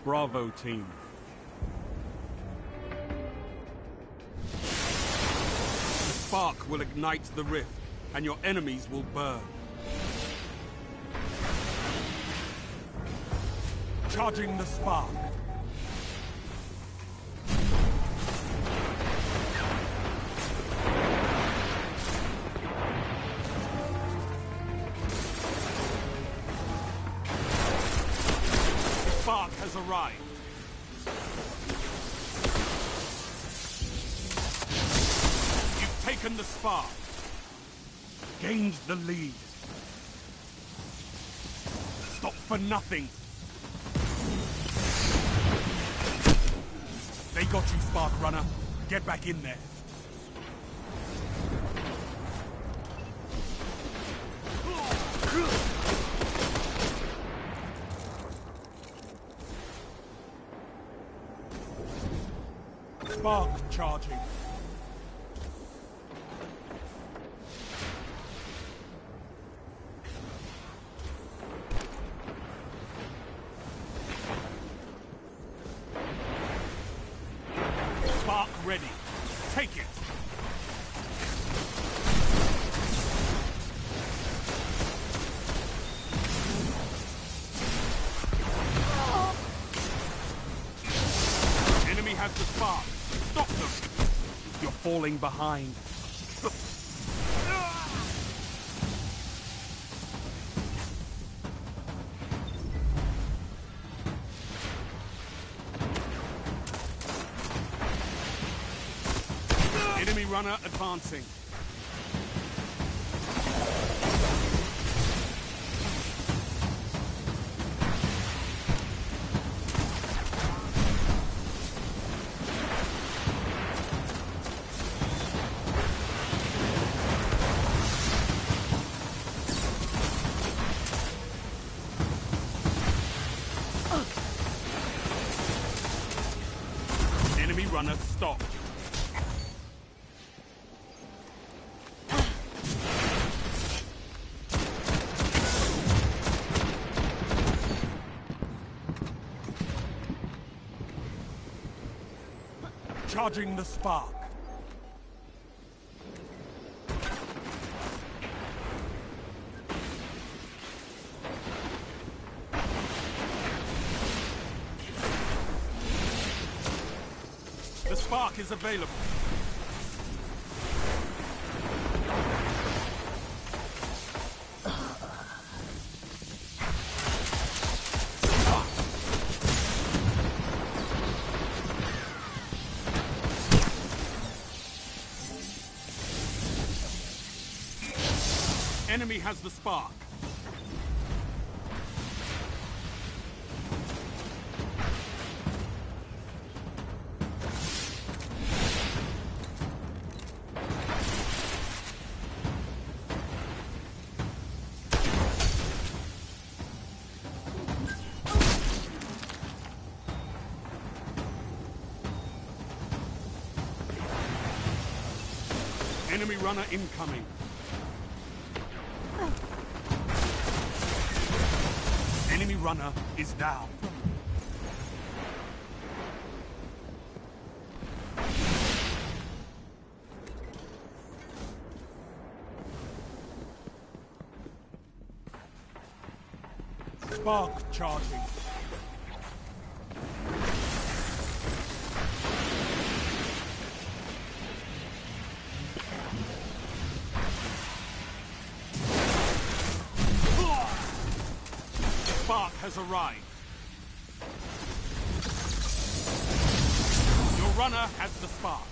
Bravo team. The spark will ignite the rift, and your enemies will burn. Charging the spark. The spark has arrived. You've taken the spark. Gained the lead. Stop for nothing. They got you, Spark Runner. Get back in there. Spark charging. Spark ready. Take it. Enemy has the spark. Stop them. You're falling behind. Enemy runner advancing. Enemy runner stopped. Charging the spark. The spark is available. Enemy has the spark. Enemy runner incoming. Enemy runner is down. Spark charging. Spark has arrived. Your runner has the spark.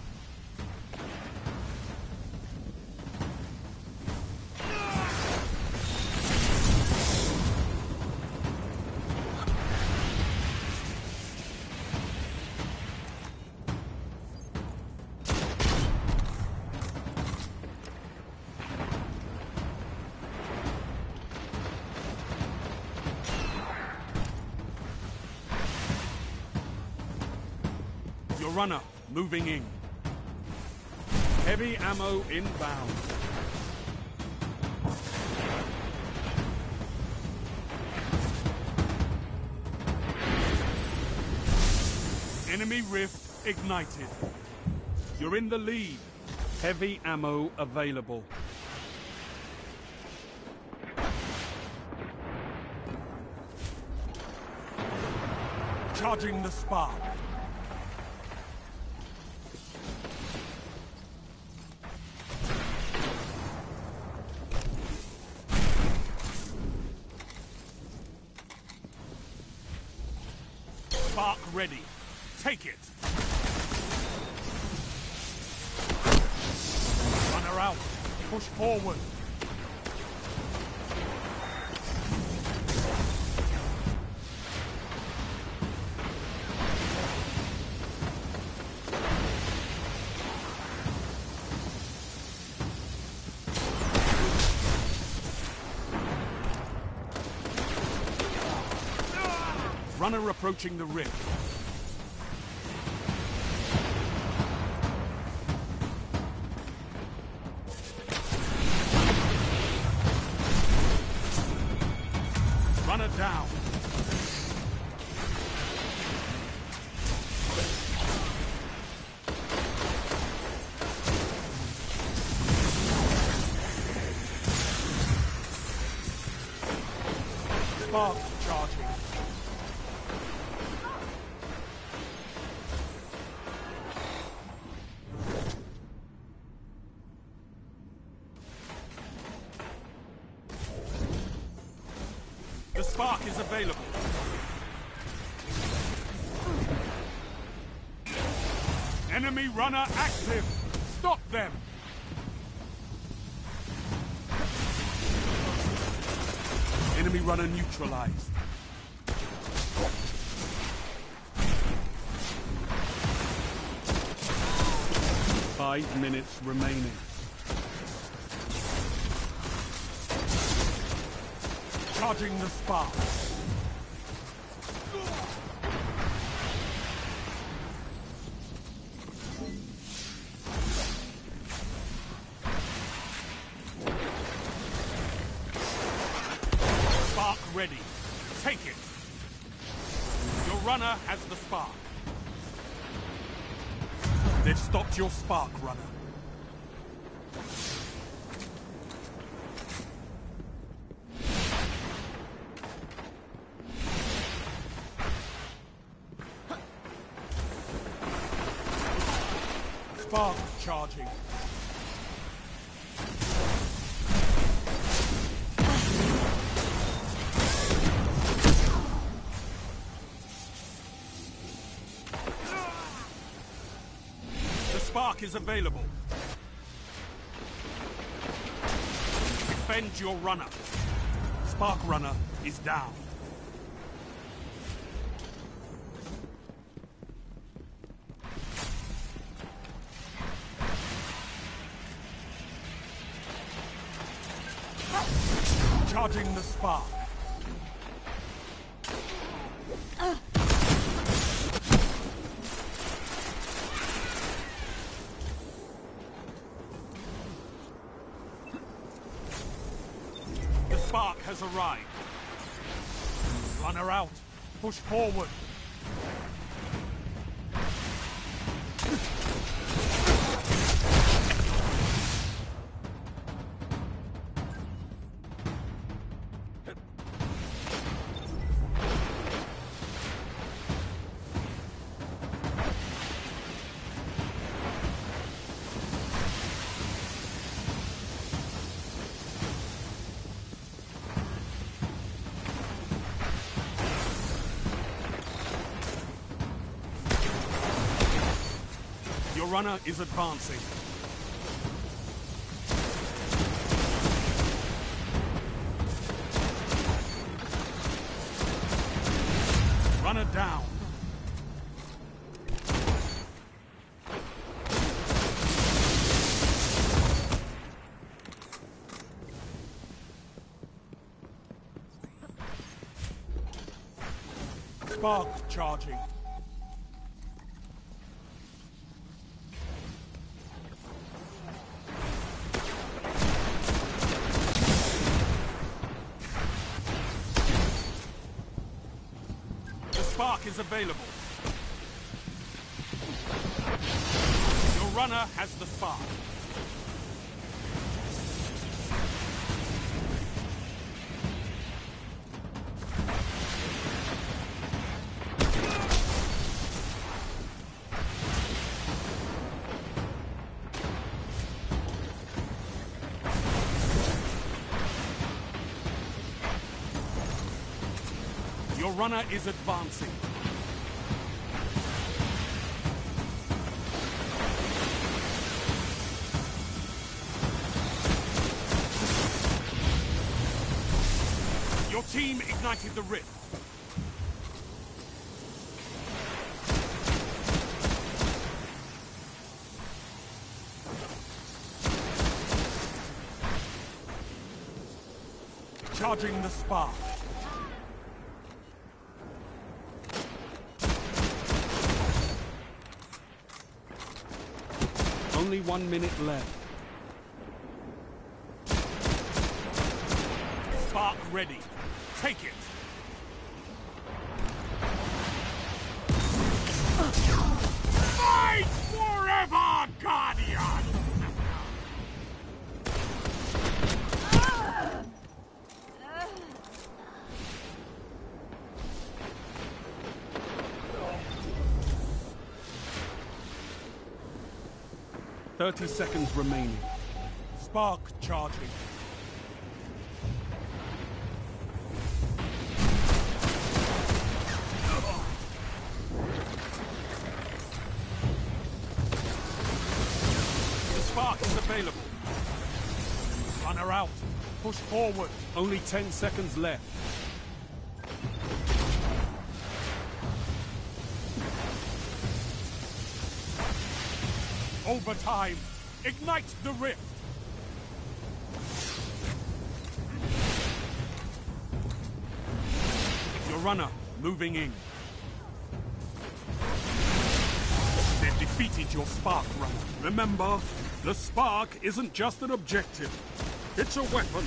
Your runner moving in. Heavy ammo inbound. Enemy rift ignited. You're in the lead. Heavy ammo available. Charging the spark. Spark ready. Take it. Runner out. Push forward. Runner approaching the rift. Runner down. Spark charging. The spark is available. Enemy runner active. Stop them. Enemy runner neutralized. Five minutes remaining. Charging the spark. Spark ready. Take it. Your runner has the spark. They've stopped your spark, runner. Spark charging. The spark is available. Defend your runner. Spark runner is down. Charging the spark. The spark has arrived. Runner out. Push forward. Your runner is advancing. Runner down. Spark charging. The spark is available. runner has the spark. Your runner is advancing. Your team ignited the rift. Charging the spark. Only 1 minute left. Spark ready. Take it. Fight forever, Guardian! "30 seconds remaining. Spark charging. The spark is available. Runner out. Push forward. Only 10 seconds left. Overtime. Ignite the rift. Your runner moving in. They've defeated your spark runner. Remember, the spark isn't just an objective. It's a weapon.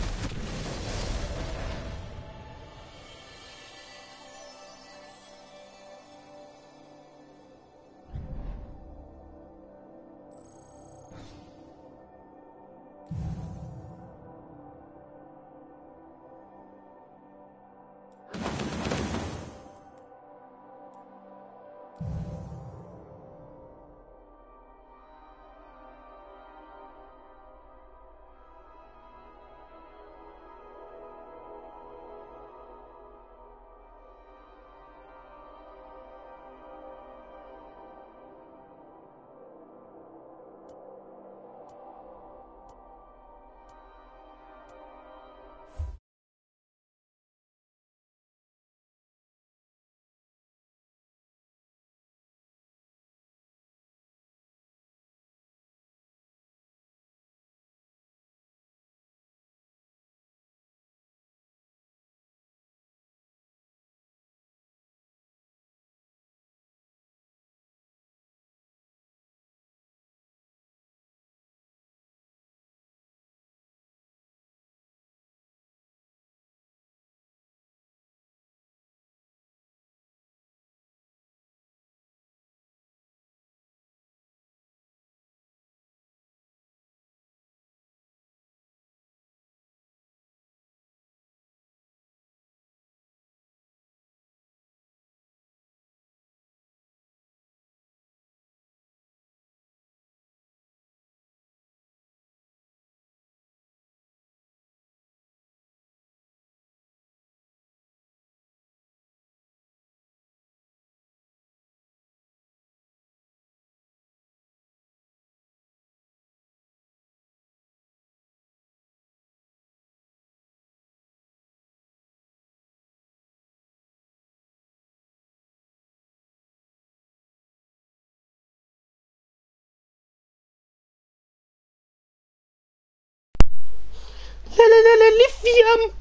Lithium.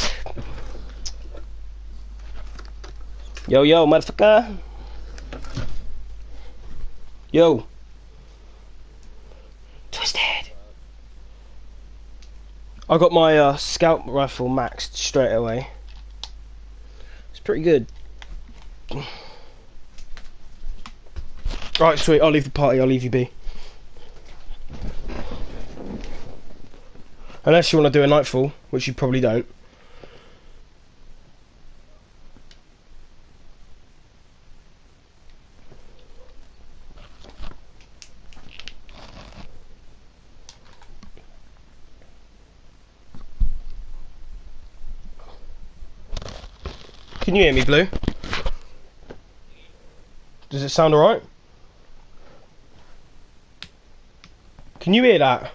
Yo, yo, motherfucker. Yo. Twisted. I got my scout rifle maxed straight away. It's pretty good. Right, sweet. I'll leave the party. I'll leave you be. Unless you want to do a nightfall, which you probably don't. Can you hear me, Blue? Does it sound alright? Can you hear that?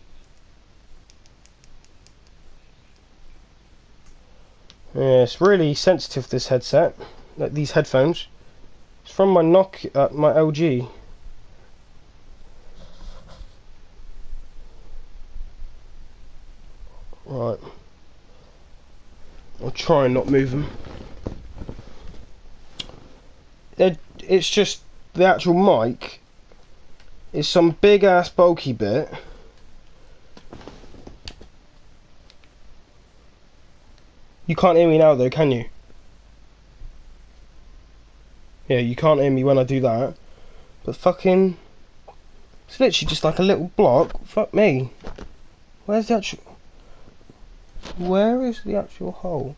Yeah, it's really sensitive, this headset. Like these headphones. It's from my my LG. Right. I'll try and not move them. It's just the actual mic is some big ass bulky bit. You can't hear me now though, can you? Yeah, you can't hear me when I do that. But fucking... It's literally just like a little block. Fuck me. Where's the actual... Where is the actual hole?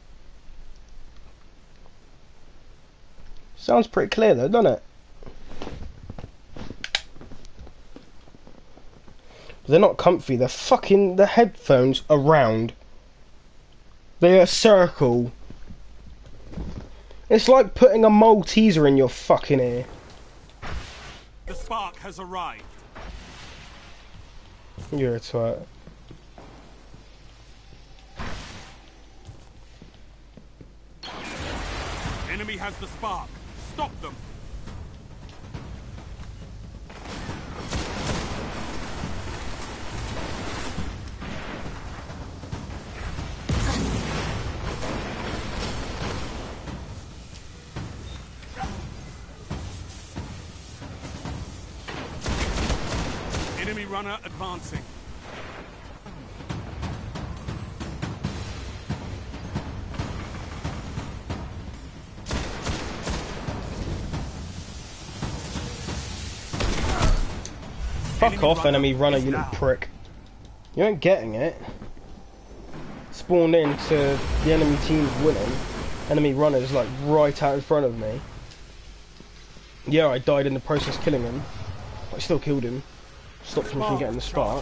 Sounds pretty clear though, doesn't it? They're not comfy, they're fucking... The headphones are round. They're a circle. It's like putting a Malteser in your fucking ear. The spark has arrived. You're a twat. Enemy has the spark. Stop them. Enemy runner advancing. Fuck off, enemy runner, you little prick. You ain't getting it. Spawned into the enemy team's winning. Enemy runner's like right out in front of me. Yeah, I died in the process killing him. But I still killed him. Stopped him from getting the spark.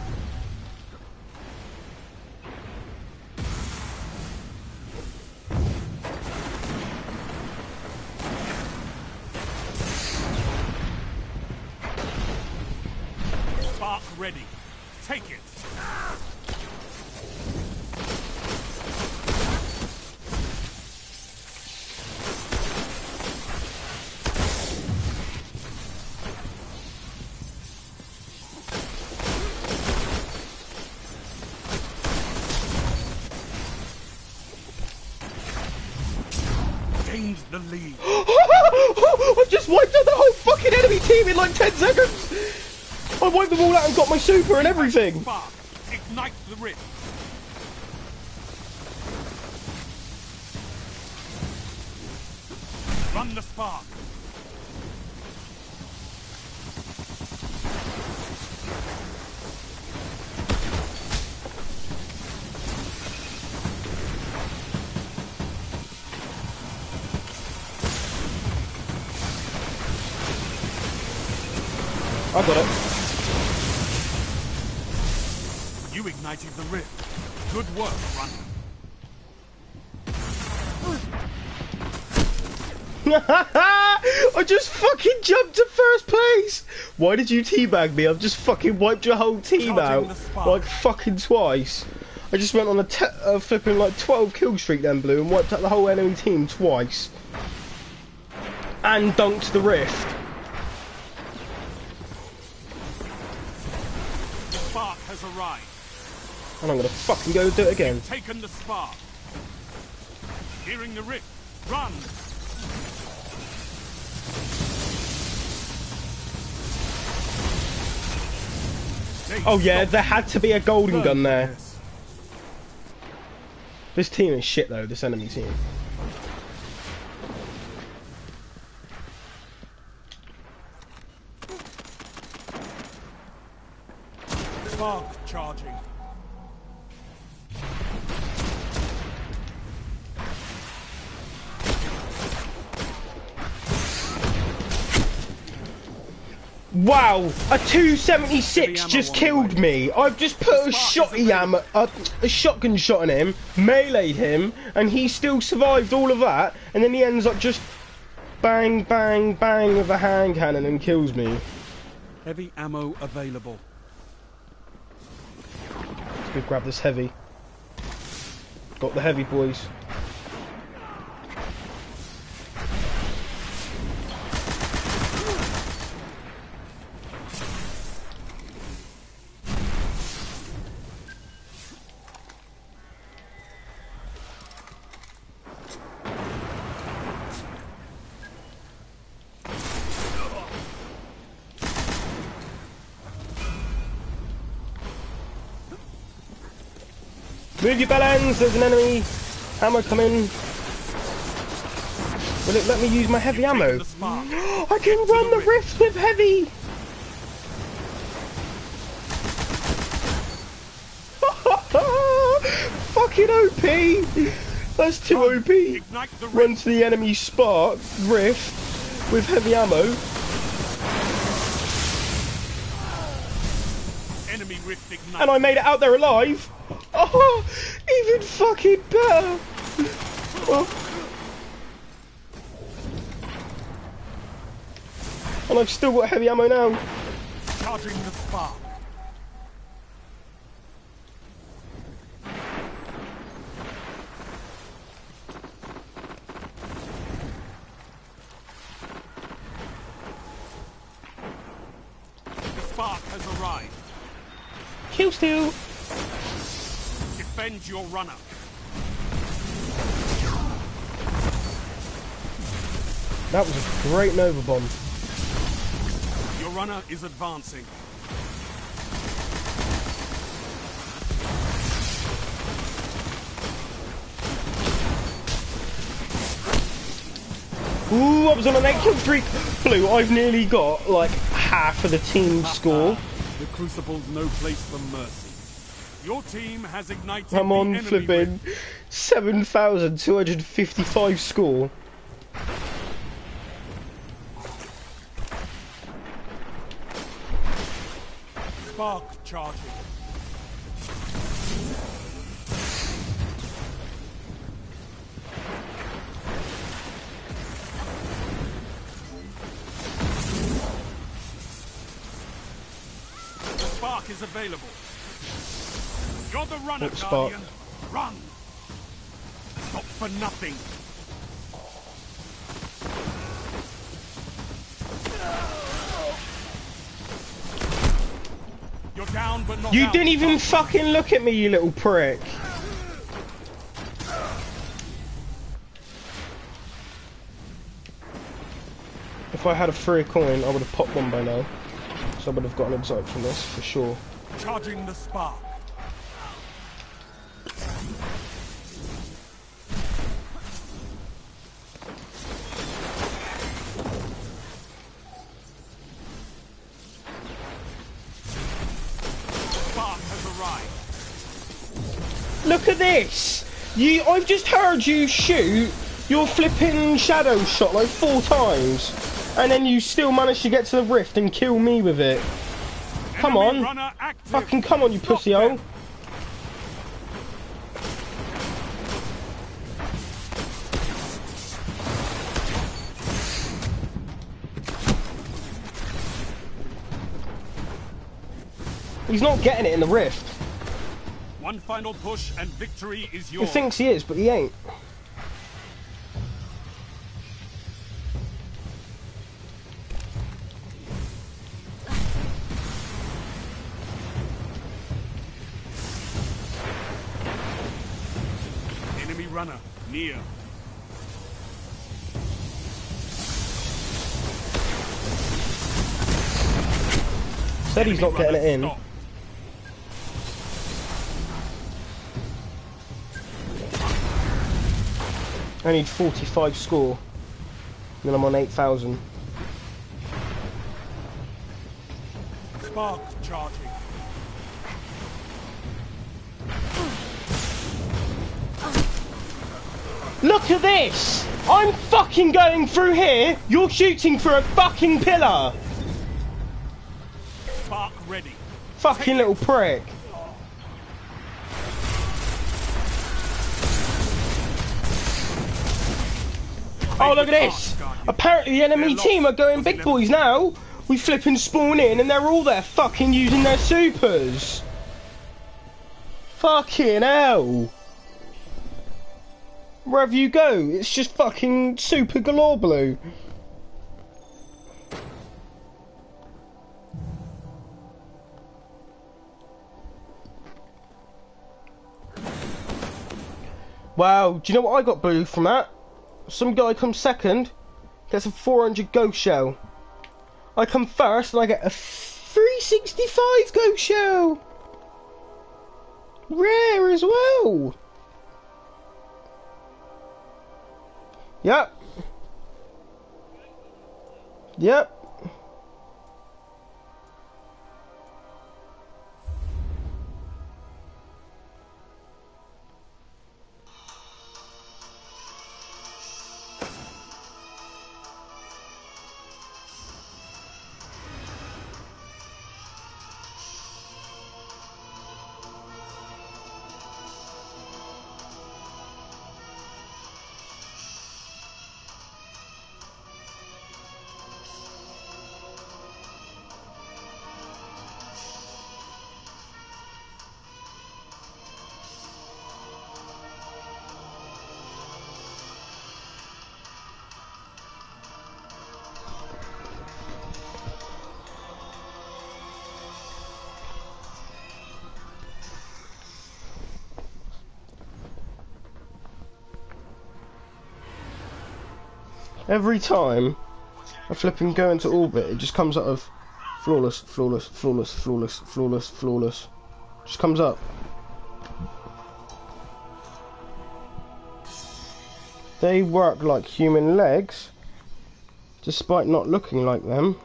Spark ready. Take it. Gains the lead. I've just wiped out the whole fucking enemy team in like 10 seconds! I wiped them all out and got my super and everything! Spark. Ignite the rift. Run the spark. I got it. You ignited the rift. Good work, runner. I just fucking jumped to first place! Why did you teabag me? I've just fucking wiped your whole team Charging out like fucking twice. I just went on a flipping like 12 kill streak then, Blue, and wiped out the whole enemy team twice. And dunked the rift. The spark has arrived. And I'm gonna fucking go do it again. Taken the spark. Hearing the rift. Run. Oh yeah, there had to be a golden gun there. This team is shit though, this enemy team. Spark charging. Wow, a 276 just killed me. I've just put a shotgun shot on him, meleeed him, and he still survived all of that, and then he ends up just bang, bang, bang with a hand cannon and kills me. Heavy ammo available. Let's go grab this heavy. Got the heavy, boys. Move your bellends, there's an enemy ammo coming. Will it let me use my heavy ammo? I can run the rift with heavy! Fucking OP! That's too OP! Run to the enemy spark, rift, with heavy ammo. Enemy rift ignite. And I made it out there alive! Oh, even fucking better! Oh. And I've still got heavy ammo now. Charging the spark. The spark has arrived. Kill steal. Defend your runner. That was a great Nova bomb. Your runner is advancing. Ooh, I was on an 8-kill streak. Blue, I've nearly got like half of the team's score. The Crucible's no place for mercy. Your team has ignited I'm on the enemy flipping 7,255 score. Spark charging. The spark is available. You're the runner, Guardian. Run! Stop for nothing. You're down, but not You out. didn't even fucking look at me, you little prick. If I had a free coin, I would have popped one by now. So I would have gotten an exotic from this, for sure. Charging the spark. Spark has arrived. Look at this! I've just heard you shoot your flipping shadow shot like 4 times. And then you still managed to get to the rift and kill me with it. Come on. Fucking come on, you pussy hole. He's not getting it in the rift. One final push and victory is He yours. thinks he is, but he ain't. Enemy runner near. Said he's not getting it in. Stop. I need 45 score. And then I'm on 8,000. Spark charging. Look at this! I'm fucking going through here, you're shooting for a fucking pillar! spark ready. Fucking little prick. Oh, look at this! Apparently the enemy team are going big boys now. We flipping spawn in and they're all there fucking using their supers. Fucking hell. Wherever you go, it's just fucking super galore blue. Wow, do you know what I got blue from that? Some guy comes second, gets a 400 ghost shell. I come first and I get a 365 ghost shell. Rare as well. Yep. Yep. Every time I flip and go into orbit, it just comes out of flawless, flawless, flawless, flawless, flawless, flawless. Just comes up. They work like human legs, despite not looking like them.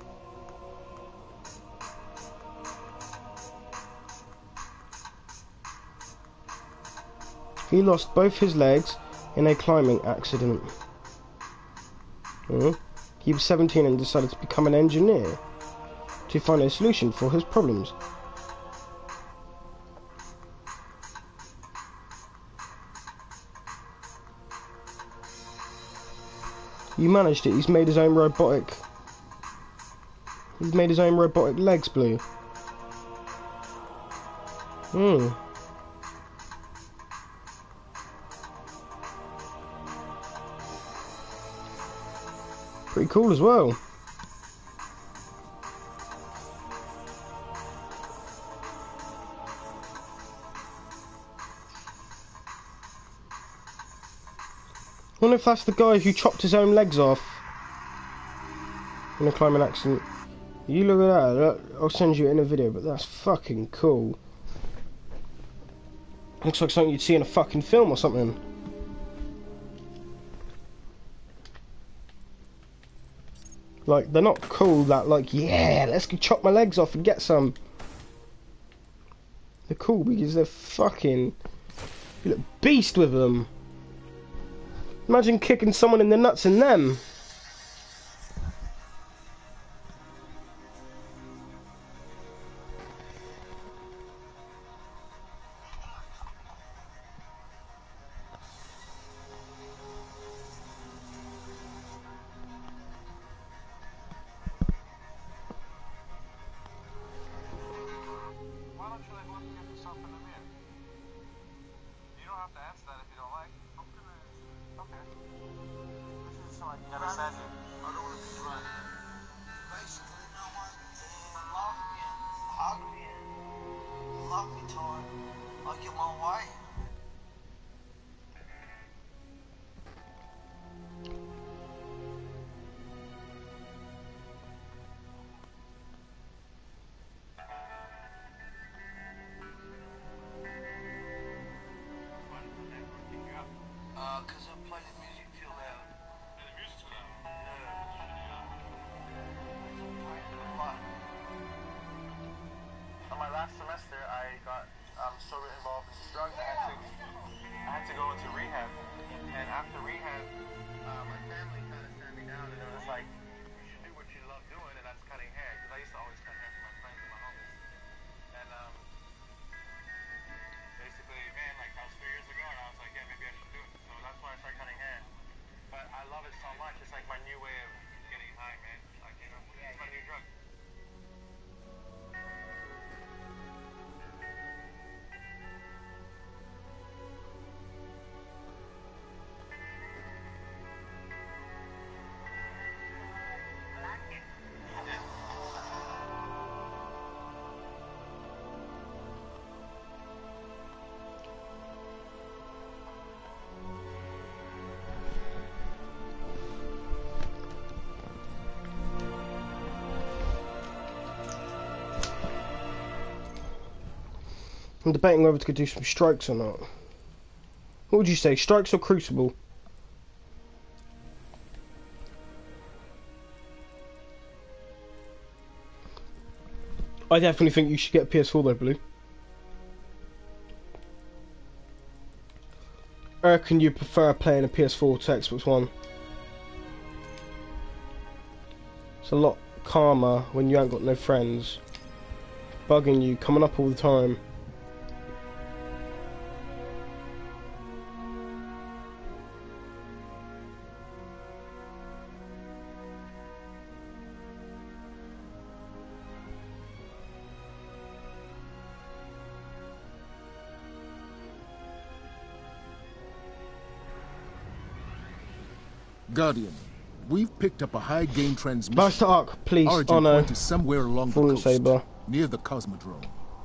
He lost both his legs in a climbing accident. He was 17 and decided to become an engineer to find a solution for his problems. You managed it. He's made his own robotic. He's made his own robotic legs blue. Pretty cool as well. I wonder if that's the guy who chopped his own legs off in a climbing accident. You look at that. I'll send you it in a video, but that's fucking cool. Looks like something you'd see in a fucking film or something. Like, they're not cool that, like, yeah, let's go chop my legs off and get some. They're cool because they're fucking... You look beast with them. Imagine kicking someone in the nuts in them. I'm debating whether to do some strikes or not. What would you say, strikes or Crucible? I definitely think you should get a PS4 though, Blue. I reckon you prefer playing a PS4 to Xbox One. It's a lot calmer when you ain't got no friends bugging you, coming up all the time. Guardian, we've picked up a high-gain transmission. Blast the Ark, please. Origin point is somewhere along the coast, Saber. near the Cosmodrome.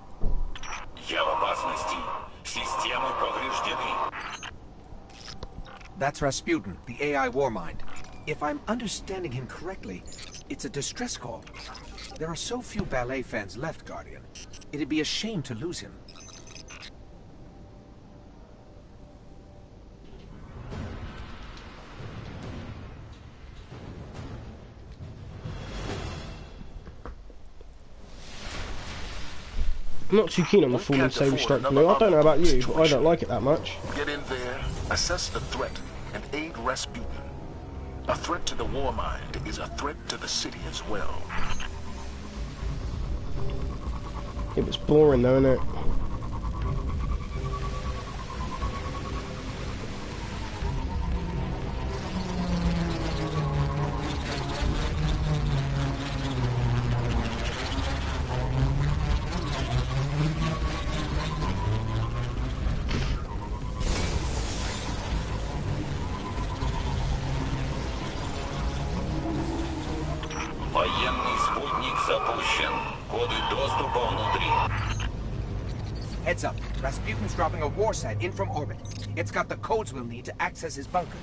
That's Rasputin, the AI Warmind. If I'm understanding him correctly, it's a distress call. There are so few ballet fans left, Guardian. It'd be a shame to lose him. I'm not too keen on the Fallen Saber Strike Blue. I don't know about you, but I don't like it that much. Get in there, assess the threat, and aid Rasputin. A threat to the Warmind is a threat to the city as well. Yeah, but it's boring though, isn't it? Heads up, Rasputin's dropping a warsat in from orbit. It's got the codes we'll need to access his bunker.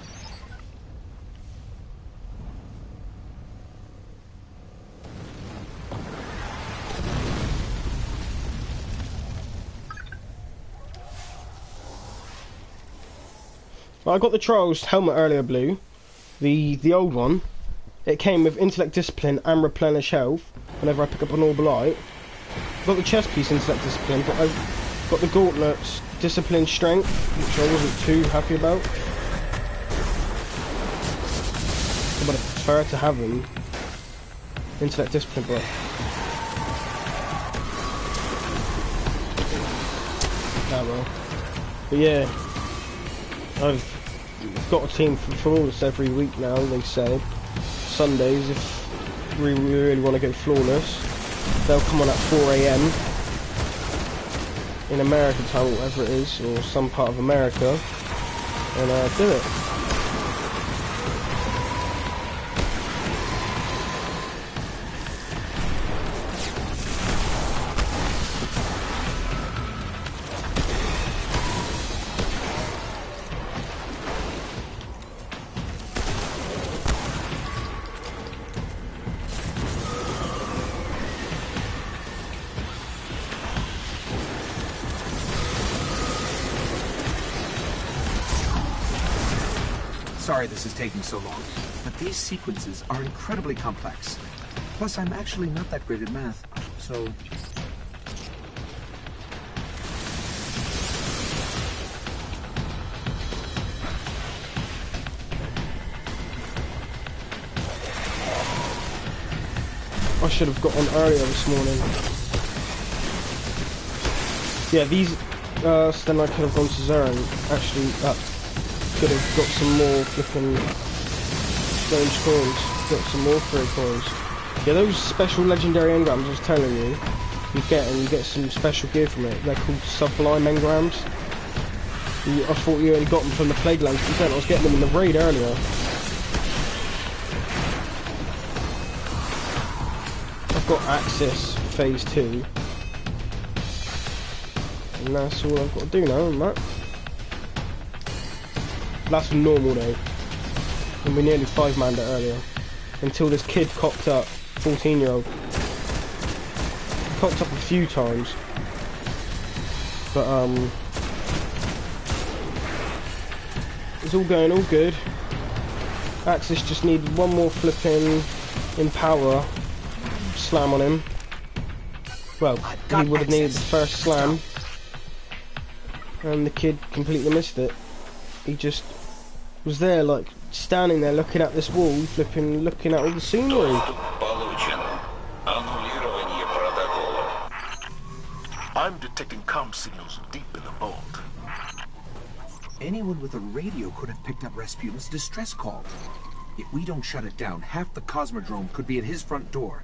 Well, I got the Trials helmet earlier, Blue. The old one. It came with Intellect Discipline and Replenish Health whenever I pick up an Orbalite. I've got the chest piece Intellect Discipline, but I've got the gauntlets Discipline Strength, which I wasn't too happy about. But I prefer to have them. Intellect Discipline, but well. But yeah, I've got a team for Flawless every week now, they say. Sundays, if we really want to go Flawless, they'll come on at 4 AM in American time, whatever it is, or some part of America, and do it. Sorry this is taking so long, but these sequences are incredibly complex. Plus, I'm actually not that great at math, so... I should have got on earlier this morning. Yeah, these, then I could have gone to Zera and actually, could have got some more flipping strange coins. Got some more free coins. Yeah, those special legendary engrams I was telling you, you get some special gear from it. They're called Sublime engrams. I thought you only got them from the Plague Lands, but then I was getting them in the raid earlier. I've got Axis Phase 2. And that's all I've got to do now, isn't that? That's normal though. And we nearly 5-manned it earlier. Until this kid cocked up, 14-year-old. Cocked up a few times. But it's all going all good. Axis just needed one more flipping in power slam on him. Well, he would have needed the first slam, and the kid completely missed it. He just was there, like, standing there looking at this wall, flipping, looking at all the scenery. I'm detecting comm signals deep in the vault. Anyone with a radio could have picked up Rasputin's distress call. If we don't shut it down, half the Cosmodrome could be at his front door.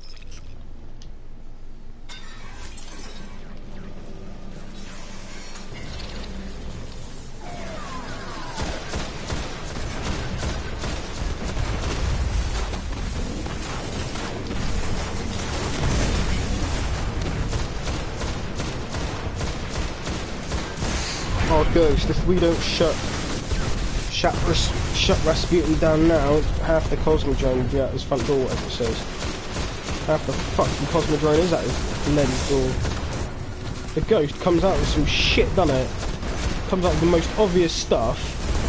Oh, Ghost, if we don't shut Rasputin down now, half the Cosmodrome will be at his front door, whatever it says. Half the fucking Cosmodrome is at his lady's door. The Ghost comes out with some shit, doesn't it? Comes out with the most obvious stuff.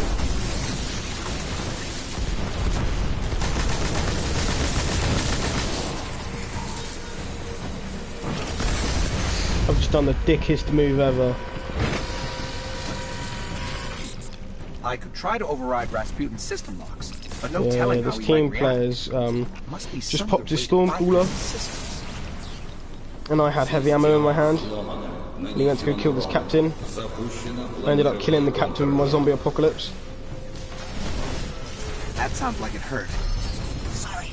I've just done the dickest move ever. I could try to override Rasputin's system locks, but no telling how this he team might players Must be just some popped his way to storm bypass cooler, his systems. and I had heavy ammo in my hand. And he went to go kill this captain. I ended up killing the captain with my zombie apocalypse. That sounds like it hurt. Sorry.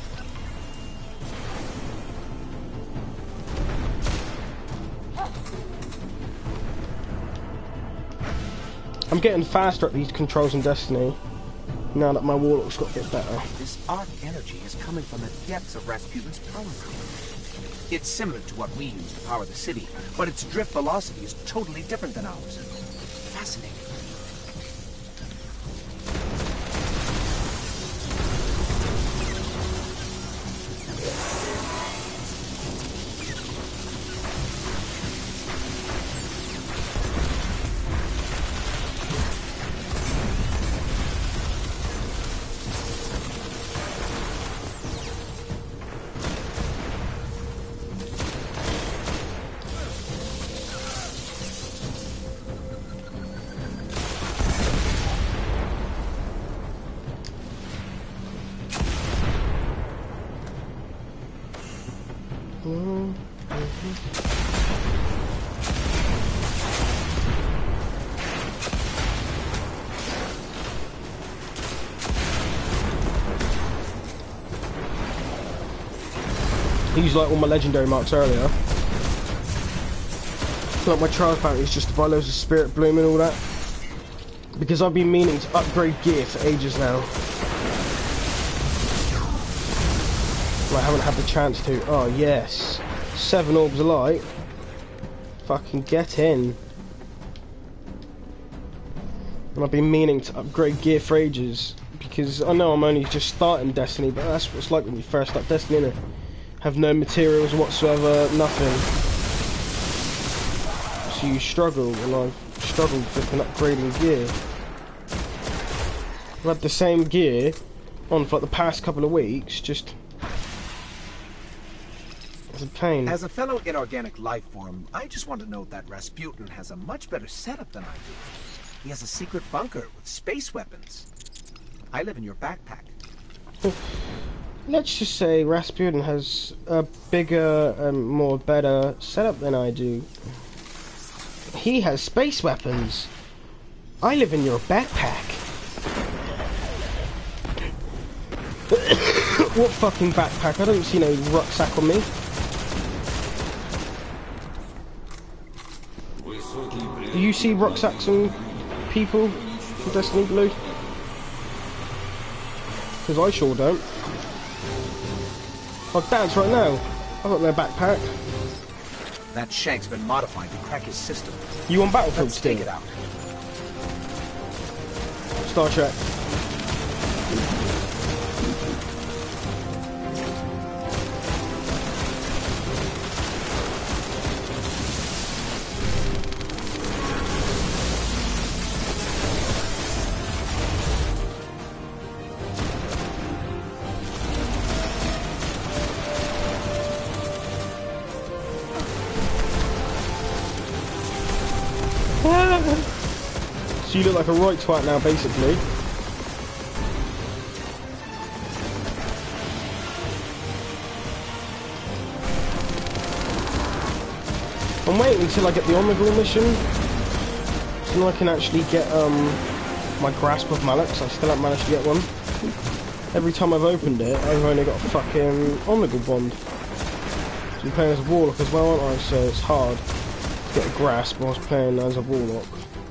I'm getting faster at these controls in Destiny, now that my Warlock's got a bit better. This arc energy is coming from the depths of Rasputin's power grid. It's similar to what we use to power the city, but its drift velocity is totally different than ours. Fascinating. Used like all my legendary marks earlier. Like my trials bounty is just to buy loads of spirit bloom and all that. Because I've been meaning to upgrade gear for ages now. But I haven't had the chance to. Oh yes. 7 orbs of light. Fucking get in. And I've been meaning to upgrade gear for ages. Because I know I'm only just starting Destiny, but that's what it's like when you first start Destiny, innit? Have no materials whatsoever, nothing. So you struggle, and I've struggled with upgrading gear. I've had the same gear on for like the past couple of weeks, just... It's a pain. As a fellow inorganic life form, I just want to note that Rasputin has a much better setup than I do. He has a secret bunker with space weapons. I live in your backpack. Let's just say Rasputin has a bigger and more better setup than I do. He has space weapons. I live in your backpack. What fucking backpack? I don't see no rucksack on me. Do you see rucksacks on people from Destiny Blue? Because I sure don't. Oh, Dad's right now. I've got no backpack. That shank's been modified to crack his system. You on Battlefield Let's still? take it out. Star Trek. So you look like a right twat now, basically. I'm waiting until I get the Omegle mission, so then I can actually get my grasp of Mallet, because I still haven't managed to get one. Every time I've opened it, I've only got a fucking Omegle bond. So I'm playing as a Warlock as well, aren't I? So it's hard to get a grasp whilst playing as a Warlock.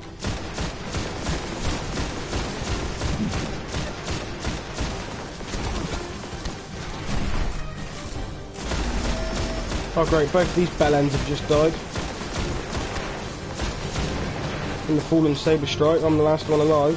Oh great, both of these bellends have just died. In the Fallen Saber Strike, I'm the last one alive.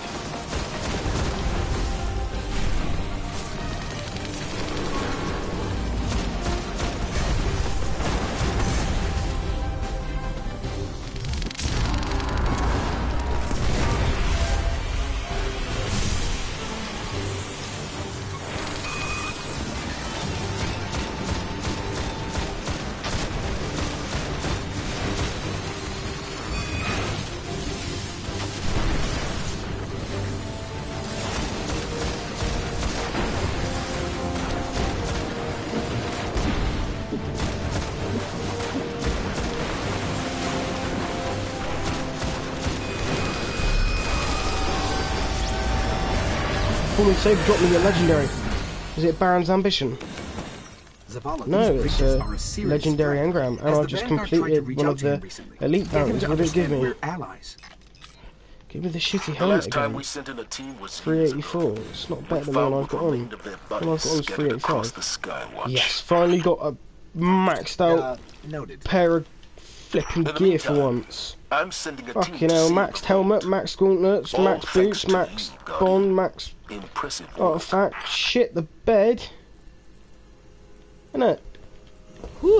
Fallen Saber dropped me a legendary. Is it Baron's Ambition? No, it's a legendary engram, and I just completed one of the elite bounties. What did it give me? Give me the shitty helmet again. 384. It's not better than the one I've got on. The one I've got on is 385. Yes, finally got a maxed out pair of flipping gear for once. Fucking hell, maxed helmet, max gauntlets, max boots, max bond, max artifact. Shit, the bed. Innit? Whew.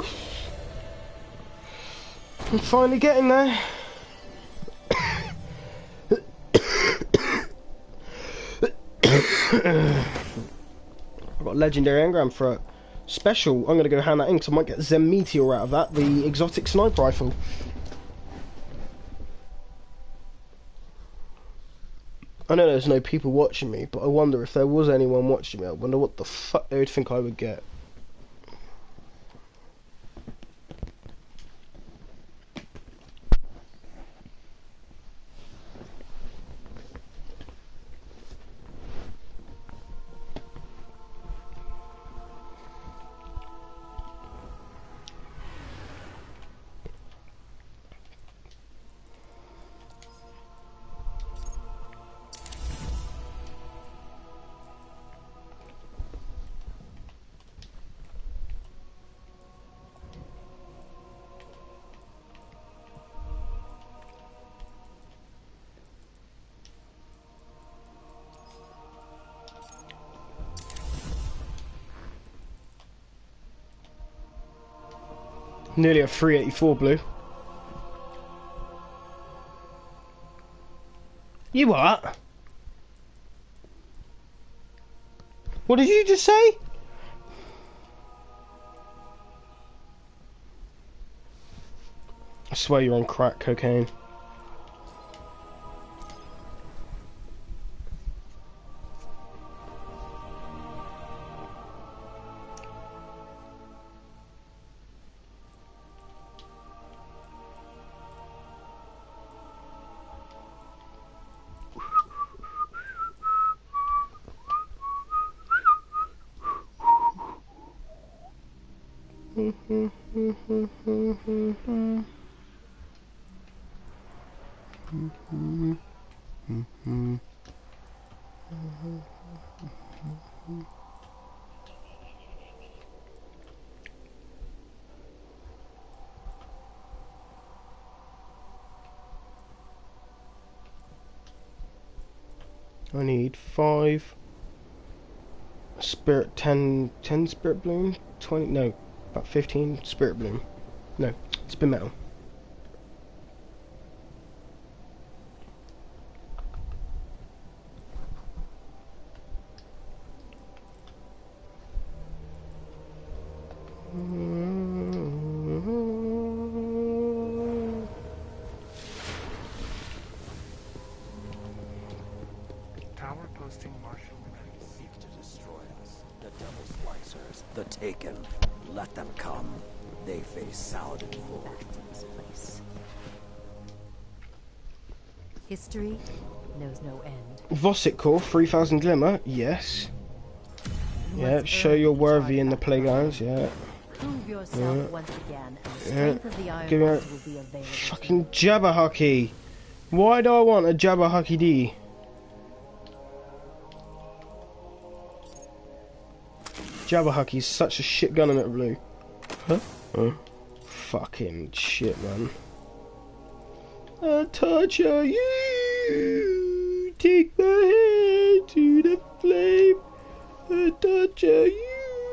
I'm finally getting there. I've got a legendary engram for it. Special, I'm going to go hand that in because I might get Zem Meteor out of that, the exotic sniper rifle. I know there's no people watching me, but I wonder if there was anyone watching me, I wonder what the fuck they would think I would get. Nearly a 384 blue. You what? What did you just say? I swear you're on crack cocaine. I need 5 spirit, 10 spirit bloom, 20, no, about 15 spirit bloom. No, spin metal. The Taken. Let them come. They face Saladin for this place. History knows no end. Vosset core, 3000 glimmer, yes. Yeah, show you're worthy in the playgrounds, yeah. Prove yourself once again, and the strength of the Iron Give me a Lords will be available. fucking Jabberhocky. Why do I want a Jabberhocky D? Jabberhocky's such a shit gun in it blue. Huh? Fucking shit, man. A touch of you, take my hand to the flame. A touch of you.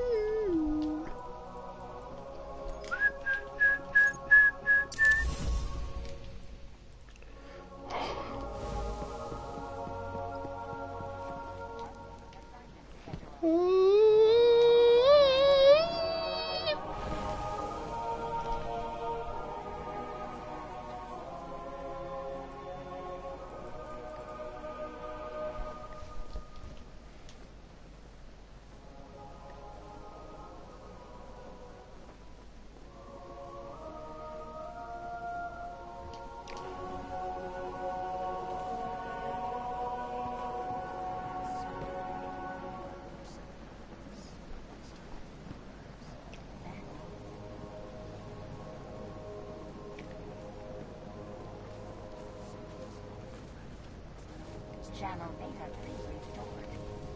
Channel data please restored.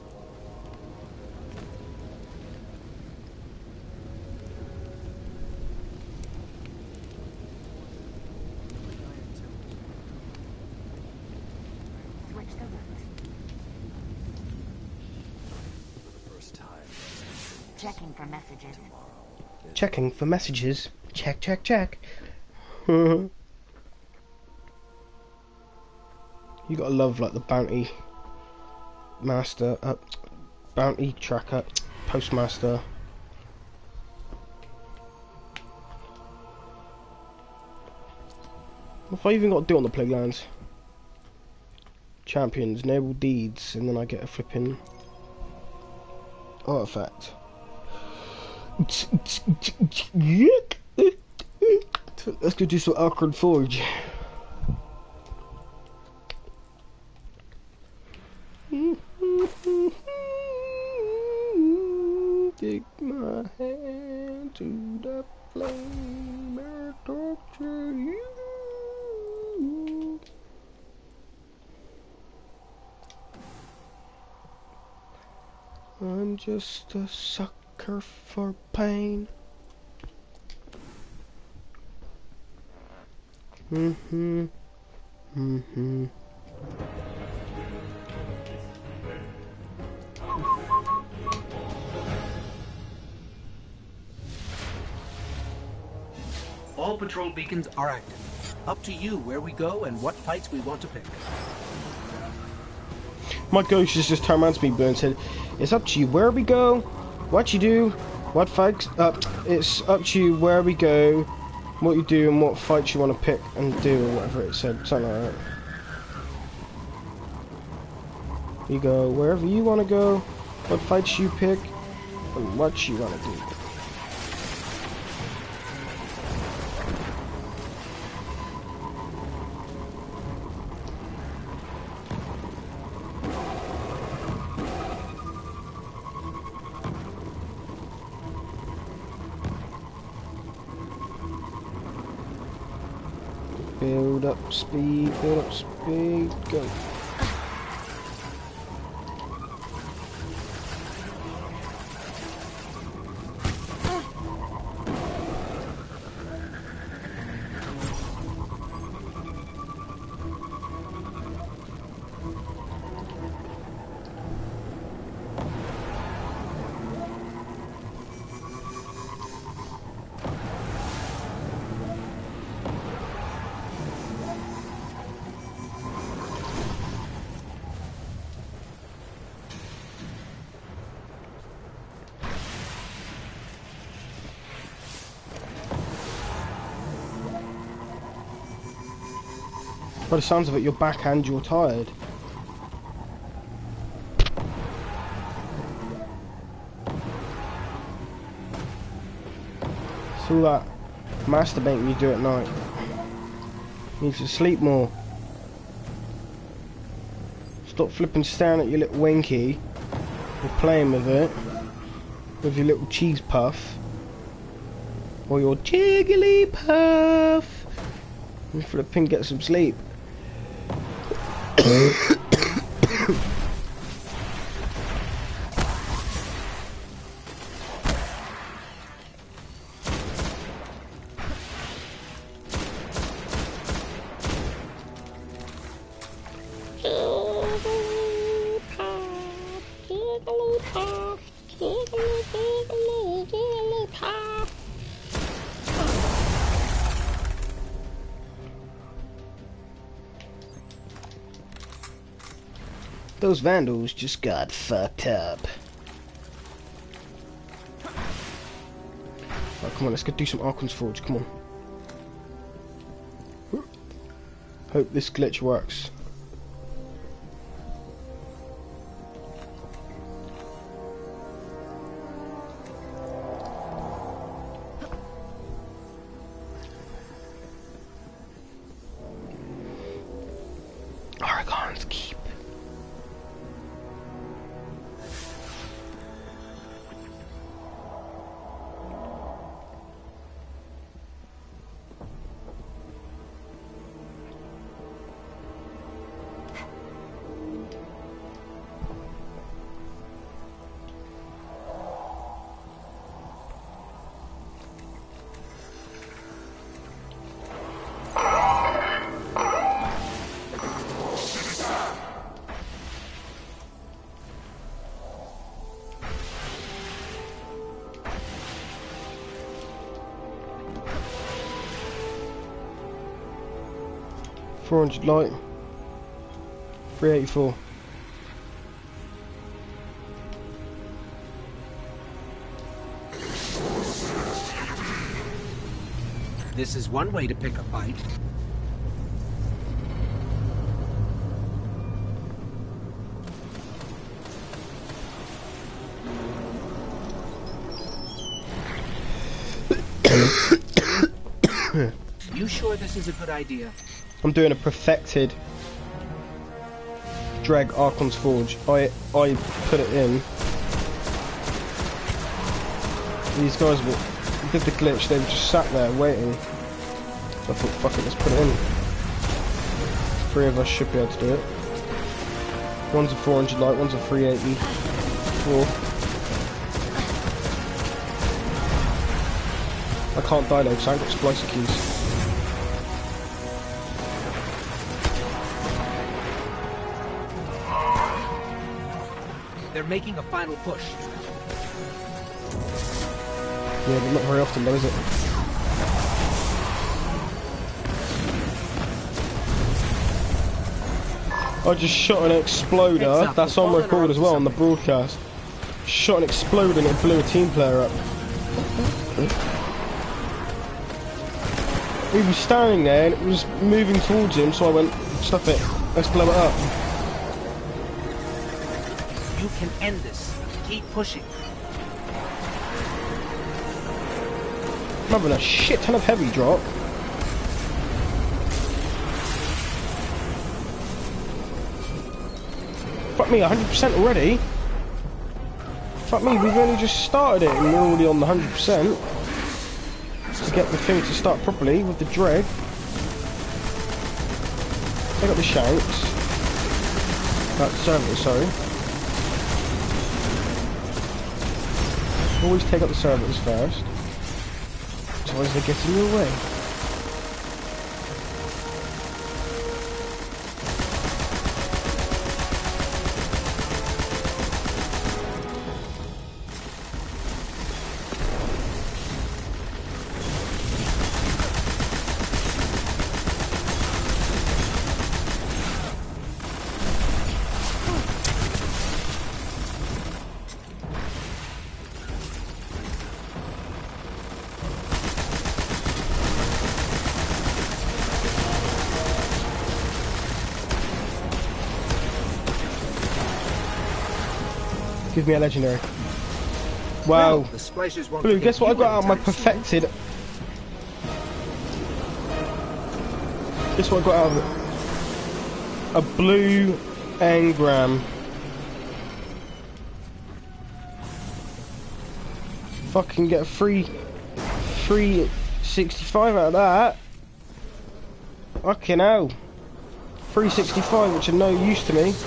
Switch the routes. First time. Checking for messages. Checking for messages. Check, check, check. You gotta love like the bounty master, bounty tracker, postmaster. What have I even got to do on the playgrounds? Champions, noble deeds, and then I get a flipping artifact. Let's go do some Alcrid Forge. Take my hand to the flame and torture you. I'm just a sucker for pain. All patrol beacons are active. Up to you where we go and what fights we want to pick. My ghost just turned around to me and said, "It's up to you where we go, what you do, what fights. It's up to you where we go, what you do, and what fights you want to pick and do," or whatever it said, something like that. You go wherever you want to go, what fights you pick, and what you want to do. Build up speed, go. By the sounds of it, you're back and you're tired. It's all that masturbating you do at night. You need to sleep more. Stop flipping staring at your little winky. Or playing with it. With your little cheese puff. Or your jiggly puff. And flipping get some sleep. Those vandals just got fucked up. Right, come on, let's go do some Archon's Forge, come on. Hope this glitch works. Archon's Keep. $400 light, 384. This is one way to pick a fight. You sure this is a good idea? I'm doing a perfected drag Archon's Forge. I put it in. These guys did the glitch, they were just sat there waiting. So I thought, fuck it, let's put it in. 3 of us should be able to do it. One's a 400 light, one's a 384. I can't die though because I haven't got splicer keys. They're making a final push. Yeah, but not very often though, is it? I just shot an exploder, that's on record as well on the broadcast. Shot an exploder and it blew a team player up. He was standing there and it was moving towards him, so I went, stuff it, let's blow it up. You can end this. Keep pushing. I'm having a shit ton of heavy drop. Fuck me, 100% already? Fuck me, we've only just started it and we're already on the 100%. To get the thing to start properly with the dreg. Take out the shanks. Servitors, sorry. Always take out the servitors first. Otherwise they get in your way. Give me a legendary. Wow. No, the splicers won't Blue, forget guess what I you got out of my anytime soon. perfected... Guess what I got out of it? A blue engram. Fucking get a free 65 out of that. Fucking hell. 365, which are no use to me.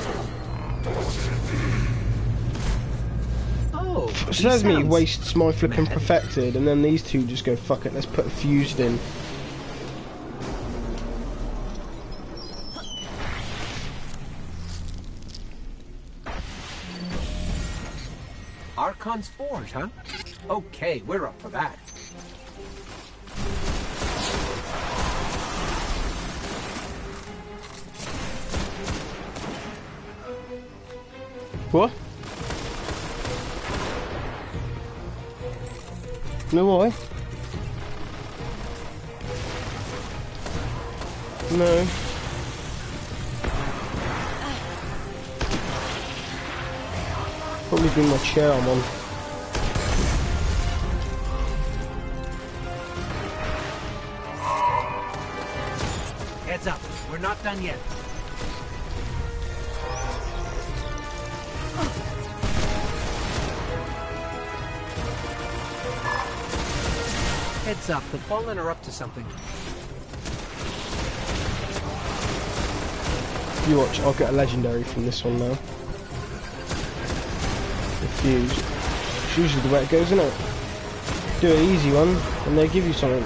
Oh, It says me sounds wastes my flipping mad. perfected, and then these two just go, fuck it, let's put a fused in. Archon's Forge, huh? Okay, we're up for that. What? No why? No. Probably been my chair I'm on. Heads up, we're not done yet. Heads up, the Fallen are up to something. You watch, I'll get a legendary from this one now. The fuse. It's usually the way it goes, isn't it? Do an easy one, and they give you something.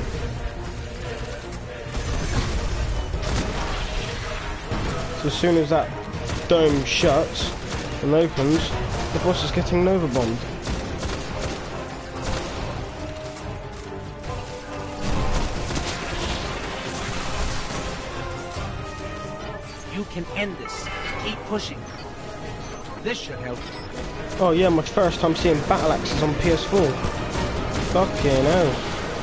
So as soon as that dome shuts and opens, the boss is getting Nova Bombed. You can end this. Keep pushing. This should help. Oh yeah, my first time seeing battle axes on PS4. Fucking hell.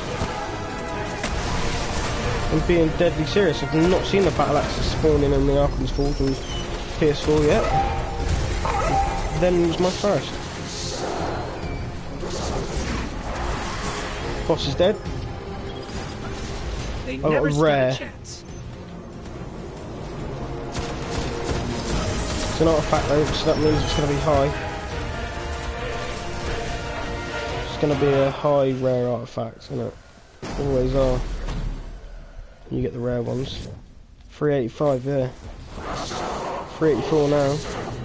I'm being deadly serious. I've not seen the battle axes spawning in the Archon's Forge on PS4 yet. Then was my first. Boss is dead. They Oh, never stood rare. a chance. It's an artifact though, so that means it's going to be high. It's going to be a high rare artifact, isn't it? Always are. You get the rare ones. 385, yeah. 384 now.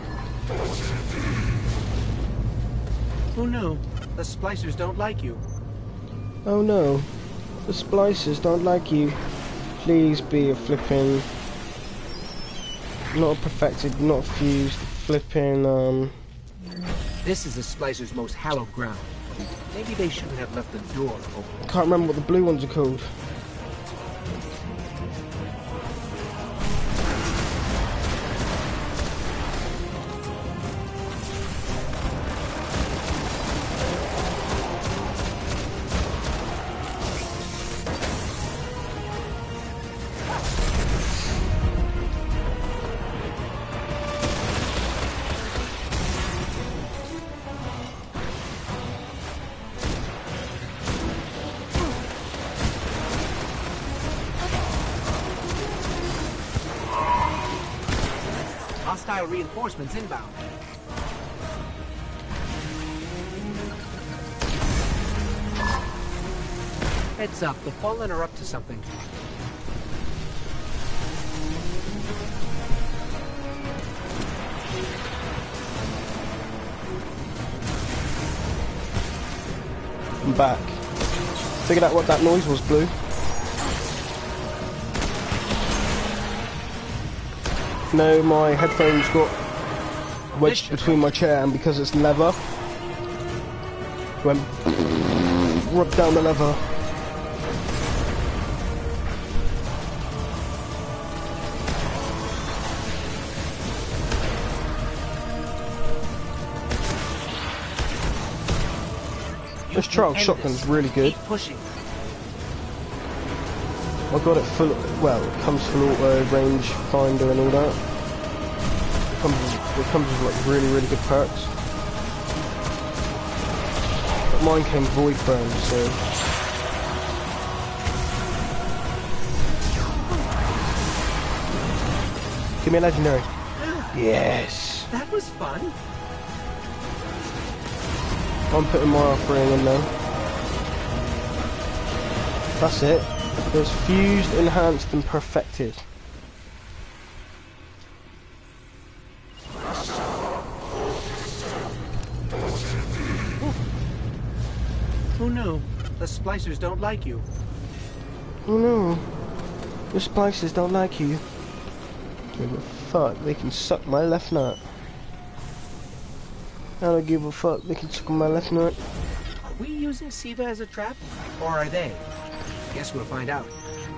Oh no, the splicers don't like you. Oh no, the splicers don't like you. Please be a flipping... Not a perfected, not a fused, flipping, This is the splicer's most hallowed ground. Maybe they shouldn't have left the door open. Can't remember what the blue ones are called. Hostile reinforcements inbound. Heads up, the Fallen are up to something. I'm back. Figured out what that noise was, Blue. No, my headphones got wedged between my chair, and because it's leather, went rubbed down the leather. This trial shotgun's really good. Keep pushing. I got it full, well, it comes full auto, range finder and all that. It comes with like really, really good perks. mine came void burned, so. Give me a legendary. Yes. That was fun. I'm putting my offering in now. That's it. It's fused, enhanced, and perfected. Oh no, the splicers don't like you. Oh no, the splicers don't like you. Give a fuck, they can suck my left nut. I don't give a fuck, they can suck my left nut. Are we using Siva as a trap? Or are they? Guess we'll find out.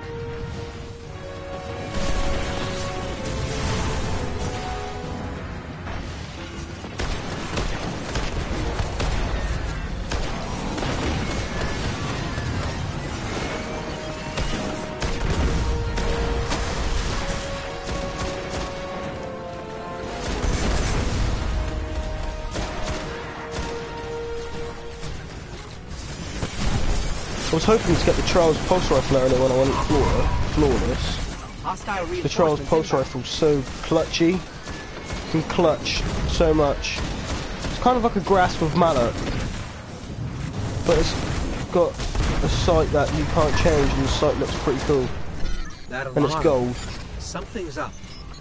I was hoping to get the Trials Pulse Rifle earlier when I went flawless. The Trials Pulse Rifle's so clutchy. You can clutch so much. It's kind of like a grasp of mallet. But it's got a sight that you can't change and the sight looks pretty cool. And it's gold. Something's up.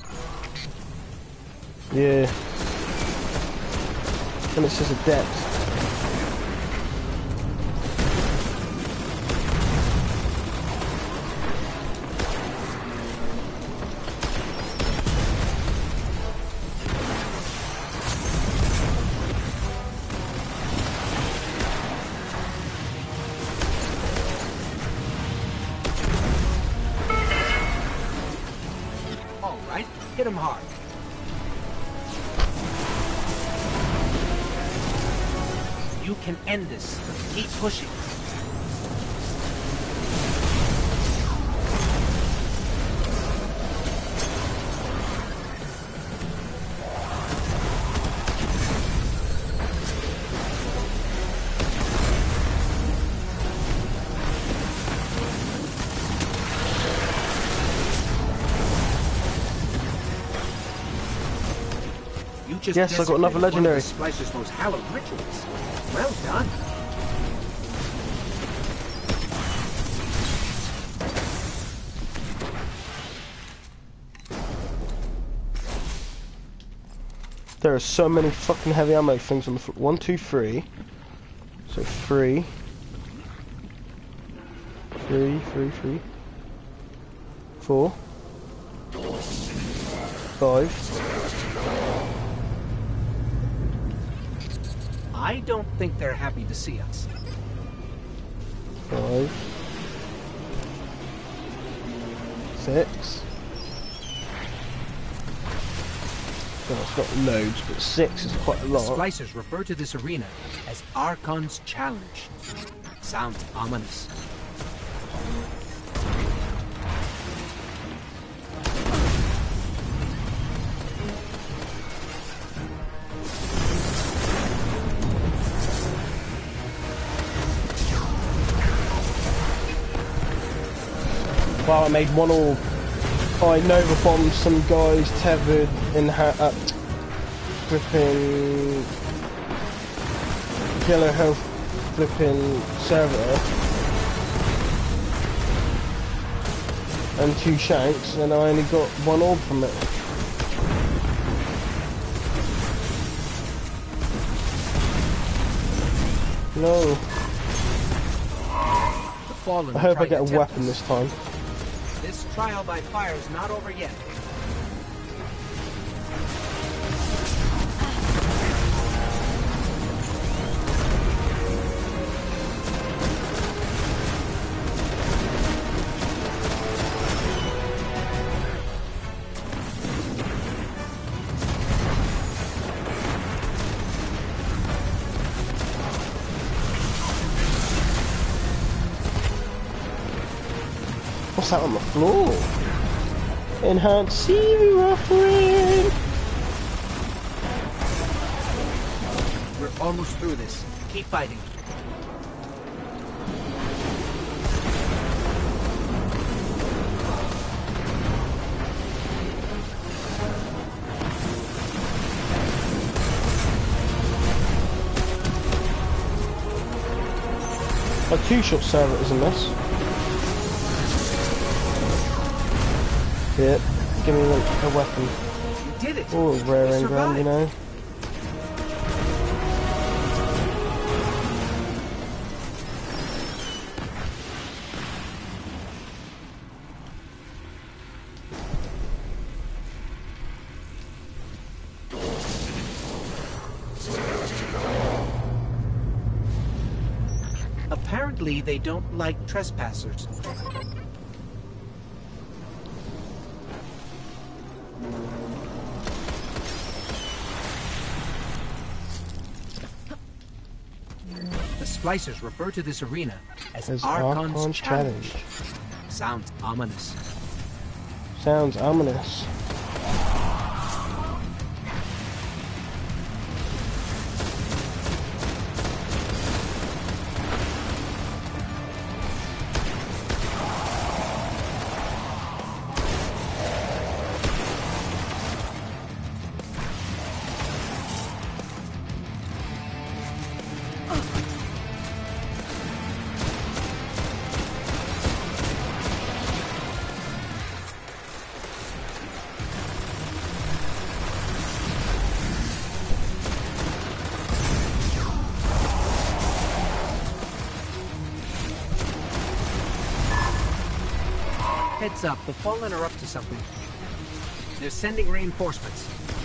Yeah. And it says Adept. Hit him hard. You can end this. Keep pushing. Yes, I got another legendary. Splicer's most hallowed rituals. Well done. There are so many fucking heavy ammo things on the floor. 1, 2, 3. So 3. 3, 3, 3. 4. 5. I don't think they're happy to see us. 5. 6. Well, it's not loads, but 6 is quite a lot. Splicers refer to this arena as Archon's Challenge. Sounds ominous. Wow, I made one orb. I Nova bombed some guys tethered in flipping yellow health flipping server and 2 shanks, and I only got 1 orb from it. No. I hope I get a weapon this time. This trial by fire is not over yet. What's that on the floor? Enhanced CV offering! We're almost through this. Keep fighting. A two-shot servitors in this. Yep. Give me a weapon. You did it! Oh, rare You engram, you survived. know. Apparently, they don't like trespassers. The splicers refer to this arena as As Archon's Archon's Challenge. Challenge. Sounds ominous. Sounds ominous. Heads up, the Fallen are up to something. They're sending reinforcements.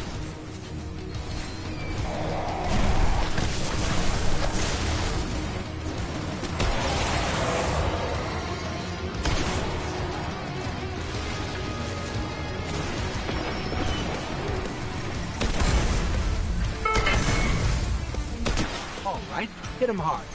All right, hit them hard.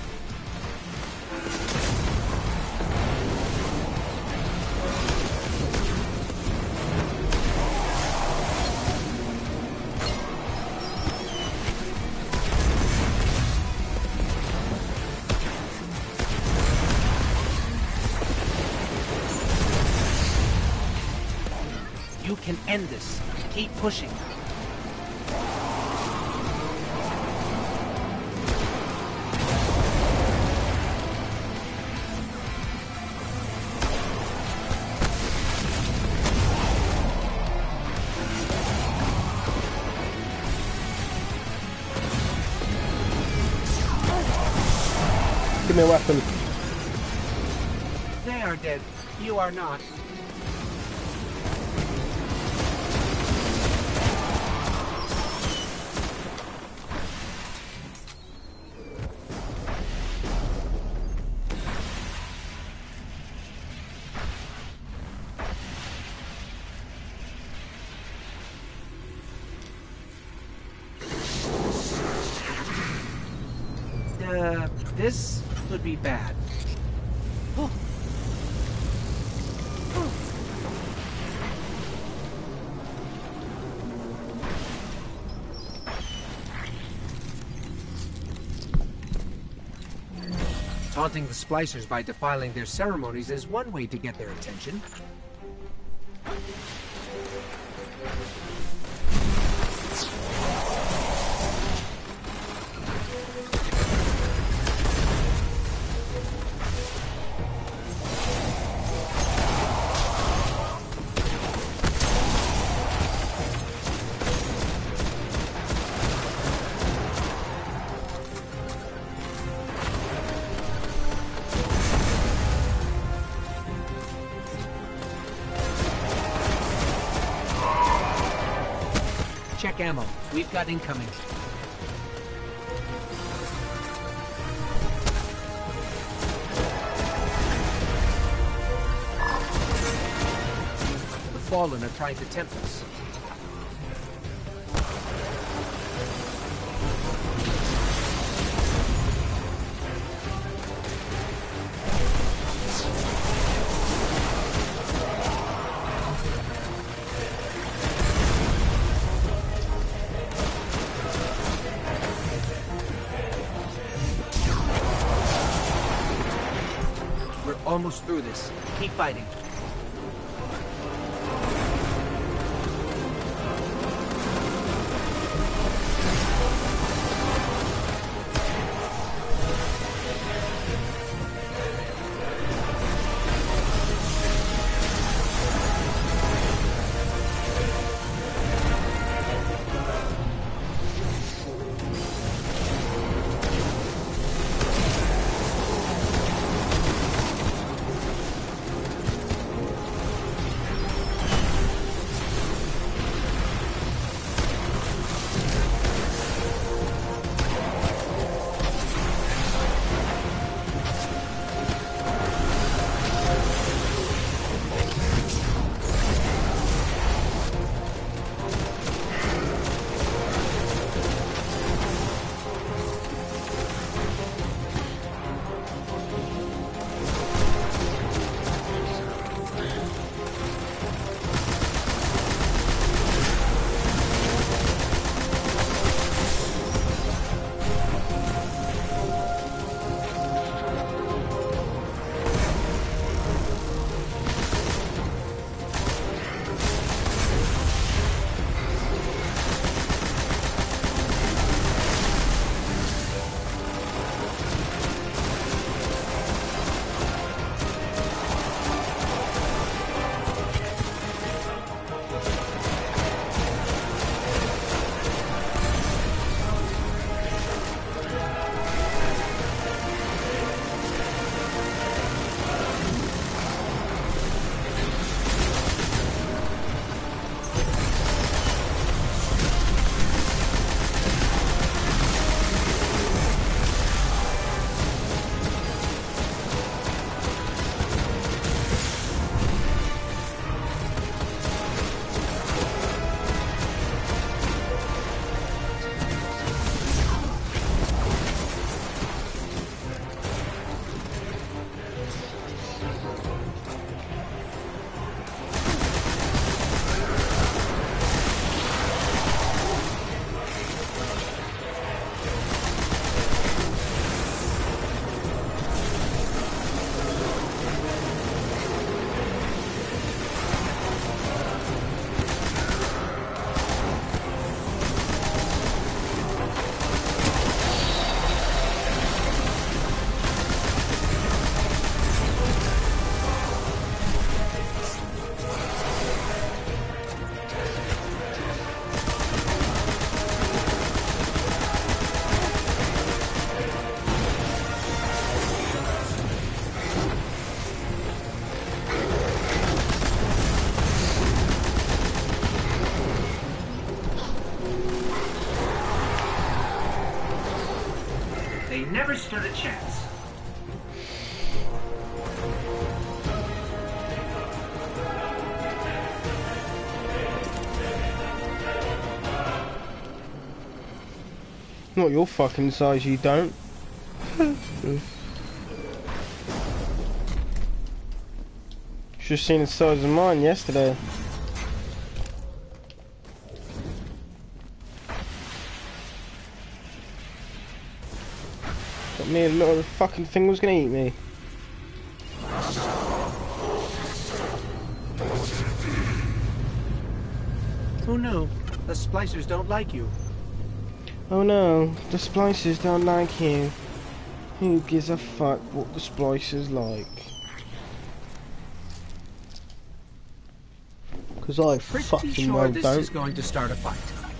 You can end this. Keep pushing. Give me a weapon. They are dead. You are not. This could be bad. Taunting the splicers by defiling their ceremonies is one way to get their attention. Check ammo. We've got incoming. The Fallen are trying to tempt us. Almost through this. Keep fighting. Never stood a chance. Not your fucking size, you don't. Should've seen the size of mine yesterday. Got me a little fucking thing was gonna eat me. Oh no, the splicers don't like you. Oh no, the splicers don't like you. Who gives a fuck what the splicers like? Because I Pretty fucking sure well this don't. is going to start a fight.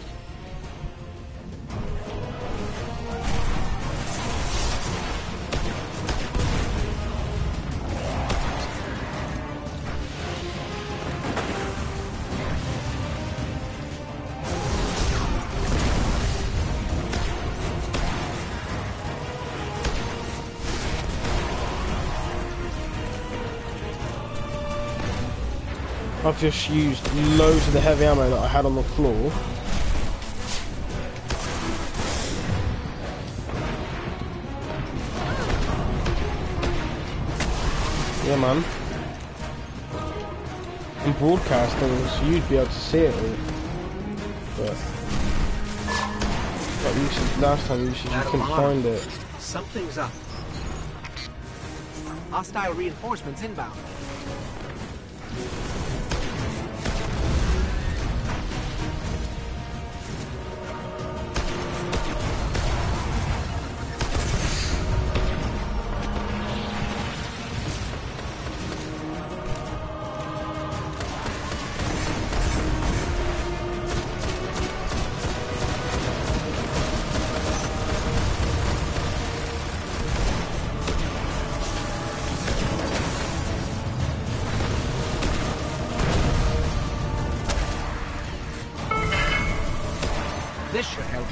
I've just used loads of the heavy ammo that I had on the floor. Yeah, man. In broadcasting, so you'd be able to see it all. But like you said last time, you couldn't find it. Something's up. Hostile reinforcements inbound. This should help.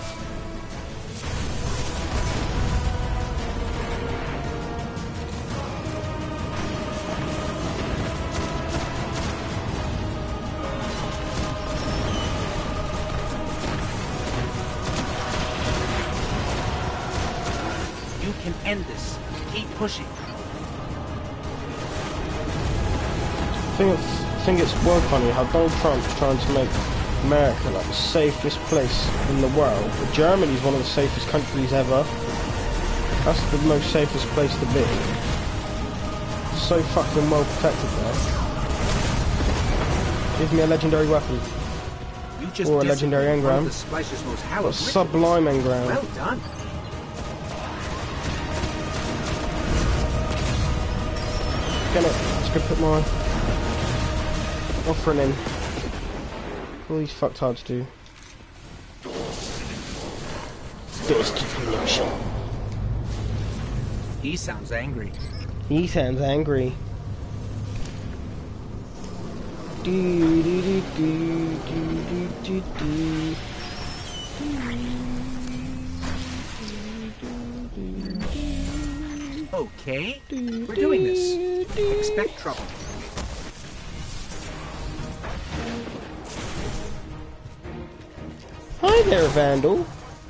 You can end this. Keep pushing. I think it's well funny how Donald Trump's trying to make America like the safest place in the world, but Germany's one of the safest countries ever. That's the most safest place to be. So fucking well protected there. Give me a legendary weapon. You just Or a legendary engram. The Splicer's most Or a hallowed sublime engram. Well done. Get it. Let's go put my offering in. All these fucktards do. Distribution. He sounds angry. He sounds angry. Do do do do do do do. Okay, we're doing this. Expect trouble. Hi there, Vandal.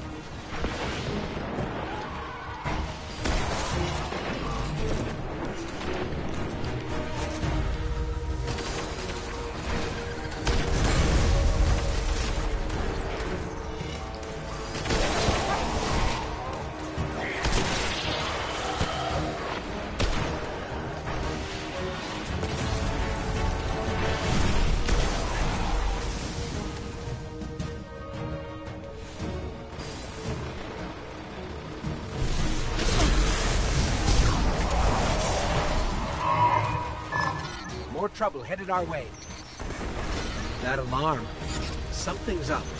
More trouble headed our way. That alarm. Something's up.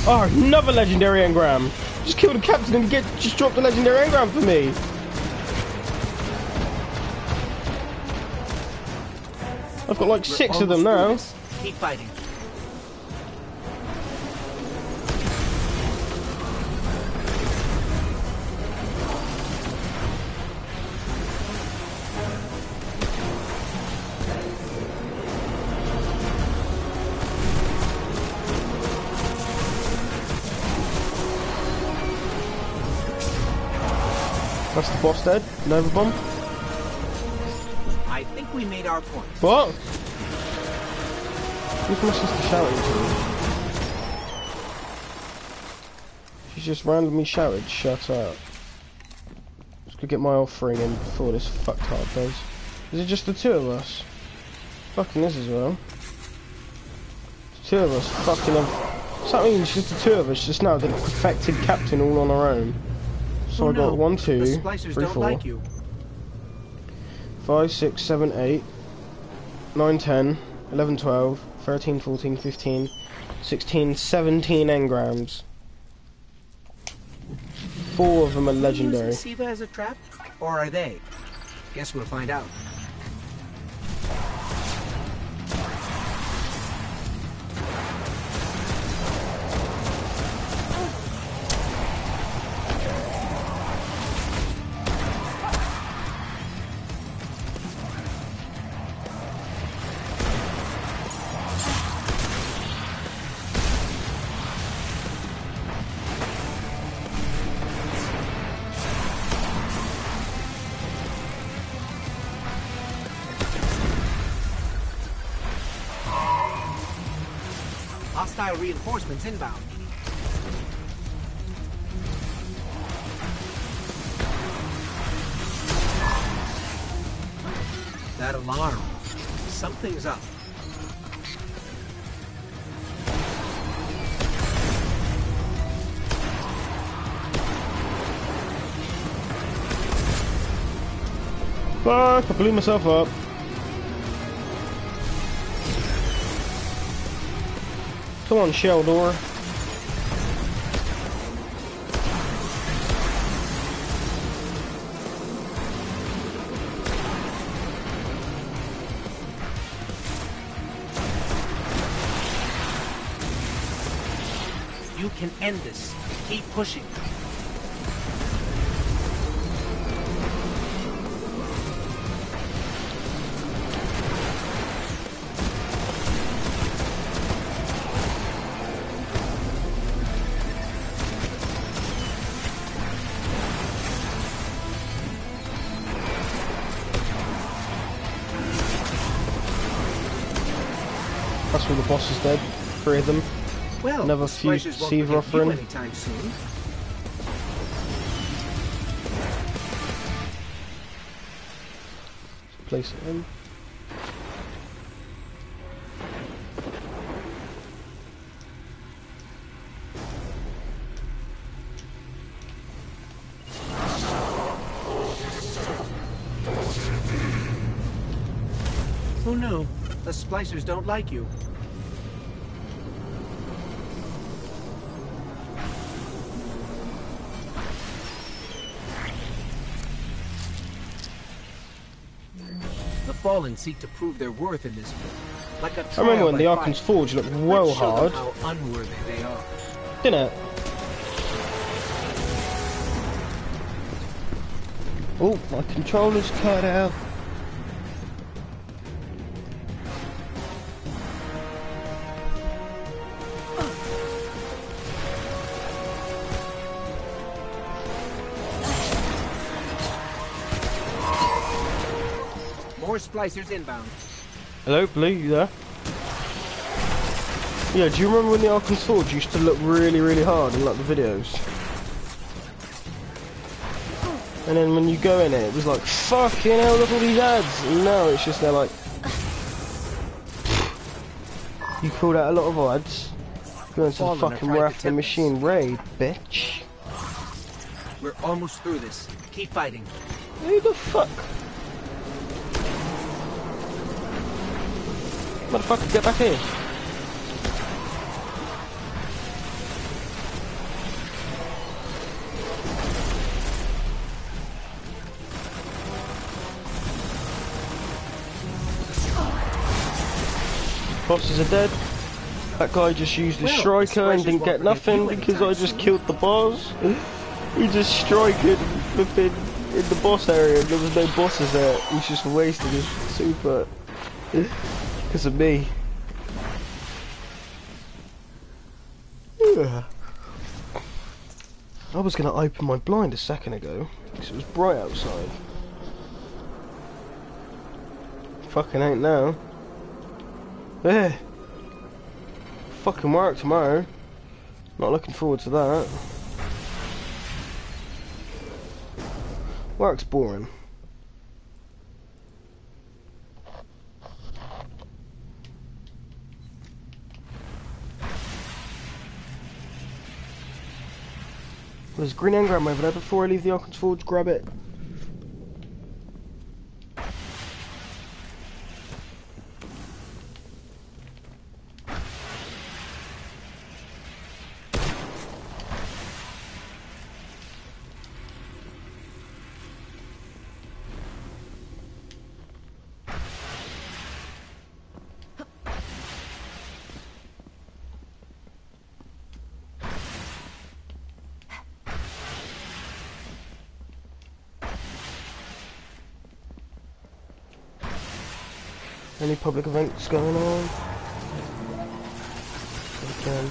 Oh, another legendary engram. Just kill the captain and just drop the legendary engram for me. I've got like 6 of them now. Keep fighting. That's the boss dead. Nova bomb. I think we made our point. What? Who's my sister shouting to me? She's just randomly shouted, shut up. Just gonna get my offering in before this fucktard does. Is it just the 2 of us? Fucking this as well. The 2 of us fucking have... Does that mean it's just the 2 of us just now, the perfected captain all on our own? So I got 1, 2, 3, 4, 5, 6, 7, 8, 9, 10, 11, 12, 13, 14, 15, 16, 17 engrams. 4 of them are legendary. Are you using Siva as a trap? Or are they? Guess we'll find out. Hostile reinforcements inbound. That alarm. Something's up. Fuck, I blew myself up. Come on, Sheldor. You can end this. Keep pushing. That's all the bosses dead. 3 of them. Well, Another few Siva offering. Anytime soon. Place it in. Who knew? The splicers don't like you. The Fallen seek to prove their worth in this war. Like a I remember when the trial by Archon's fire. Forge looked well Let's show them hard, how unworthy they are. didn't it? Oh, my controller's cut out. More splicers inbound. Hello, Blue, you there? Yeah, do you remember when the Archon's Forge used to look really, really hard in like the videos? And then when you go in it, it was like, fucking hell, look at all these ads! And now it's just, they're like... You called out a lot of ads. Go into the Fallen are fucking trying to Wrath the tempt Machine raid, bitch. We're almost through this. Keep fighting. Who the fuck? Motherfucker, get back here. Bosses are dead. That guy just used his striker and didn't get nothing because I just killed the boss. He just striking flipping in the boss area and there was no bosses there. He's just wasting his super because of me. Yeah. I was gonna open my blind a second ago because it was bright outside. Fucking ain't now. Yeah. Fucking work tomorrow. Not looking forward to that. Work's boring. There's a green engram over there. Before I leave the Archon's Forge, grab it. Any public events going on? Weekend.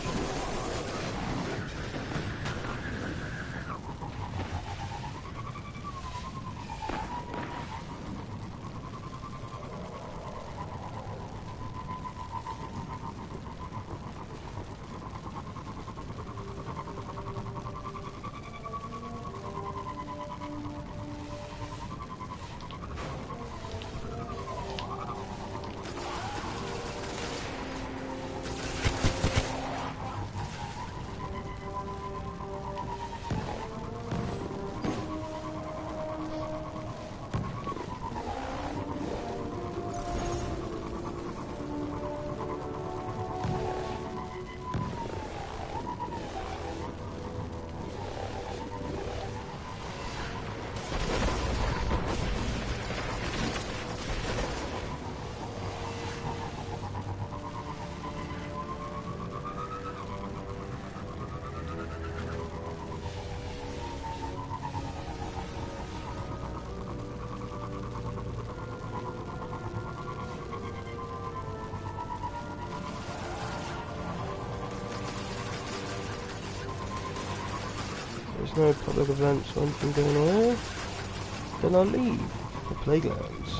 No public events or anything going on here, then I'll leave the playgrounds.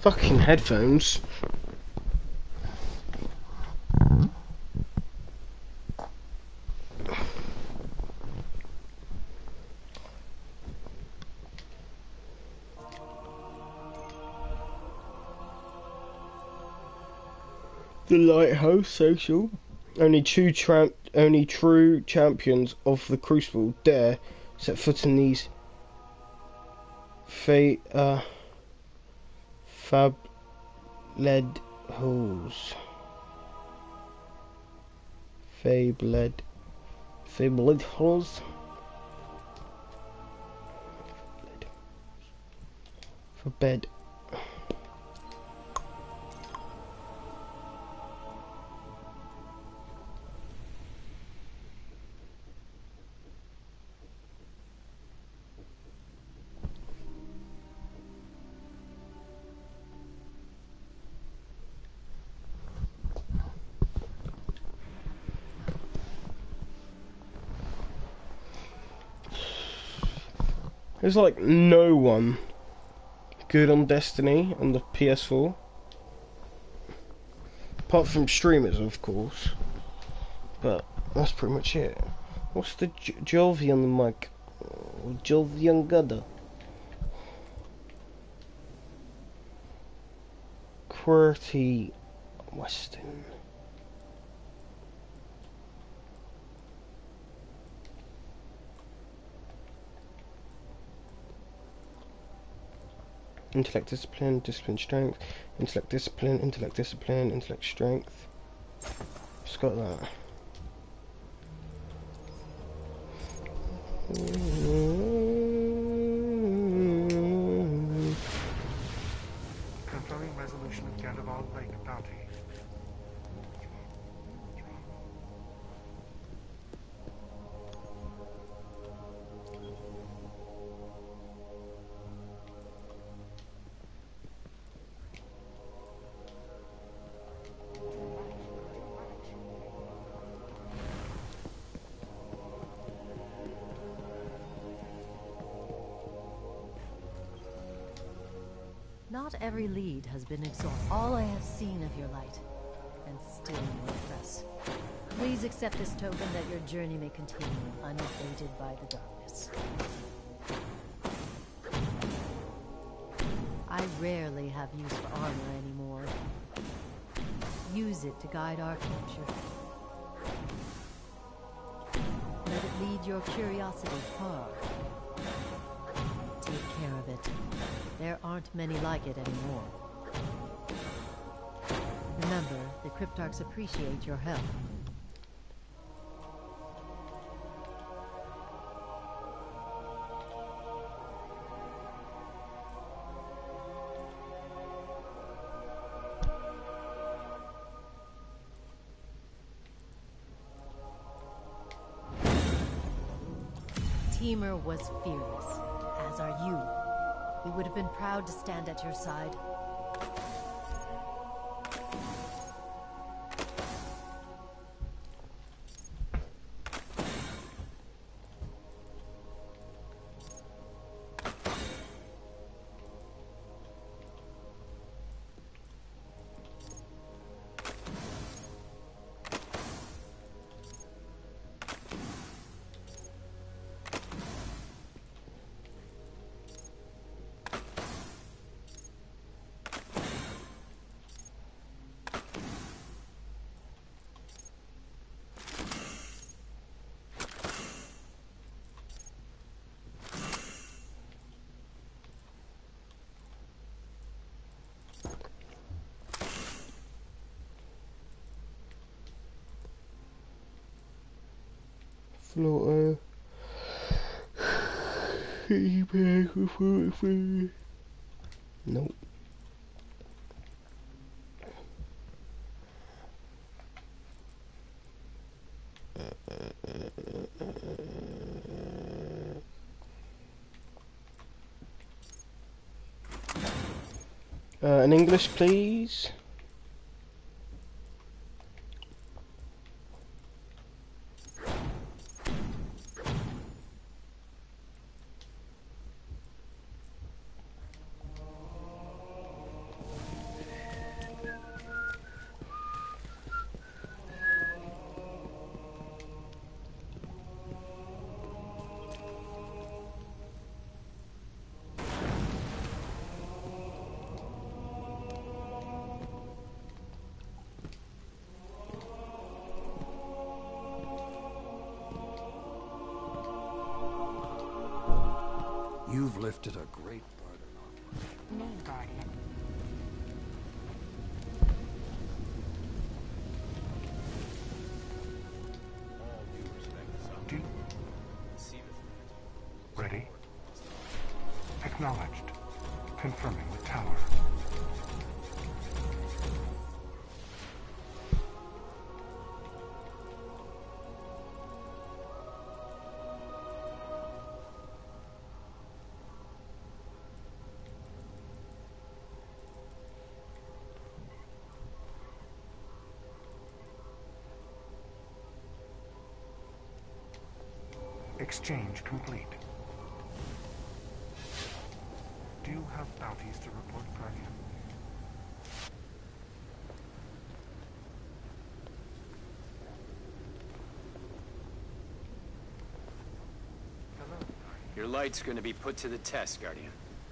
fucking headphones. The Lighthouse Social. Only true champions of the Crucible dare set foot in these fab-led halls. Fab-led halls. For bed. There's like no one good on Destiny on the PS4. Apart from streamers, of course. But that's pretty much it. What's the Jolvi on the mic? Jolvi on Gada. QWERTY Western. Intellect, discipline, discipline, strength. Intellect, discipline, intellect, strength. Just got that. Confirming resolution of Gandaval Lake bounty. Not every lead has been exhausted. All I have seen of your light, and still no press. Please accept this token that your journey may continue unabated by the darkness. I rarely have use for armor anymore. Use it to guide our future. Let it lead your curiosity far. Take care of it. There aren't many like it anymore. Remember, the Cryptarchs appreciate your help. Teamer was fearless, as are you. We would have been proud to stand at your side. Floater. Nope. In English, please. You've lifted a great burden on me. Name Guardian. Ready? Acknowledged. Confirming the tower. Exchange complete. Do you have bounties to report, Guardian? Your light's gonna be put to the test, Guardian.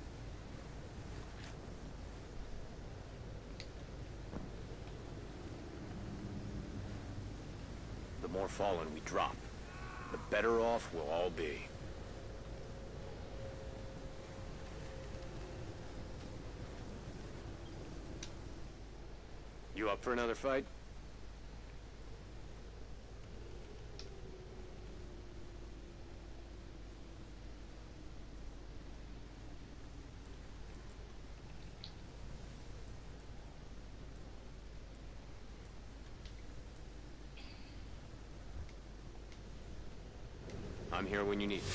The more Fallen we drop, the better off we'll all be. You up for another fight? I'm here when you need me.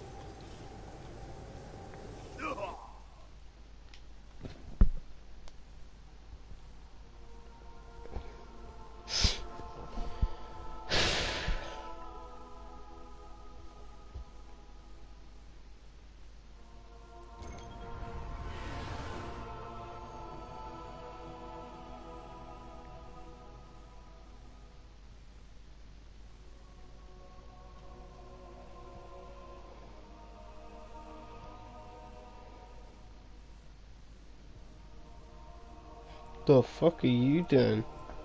The fuck are you doing?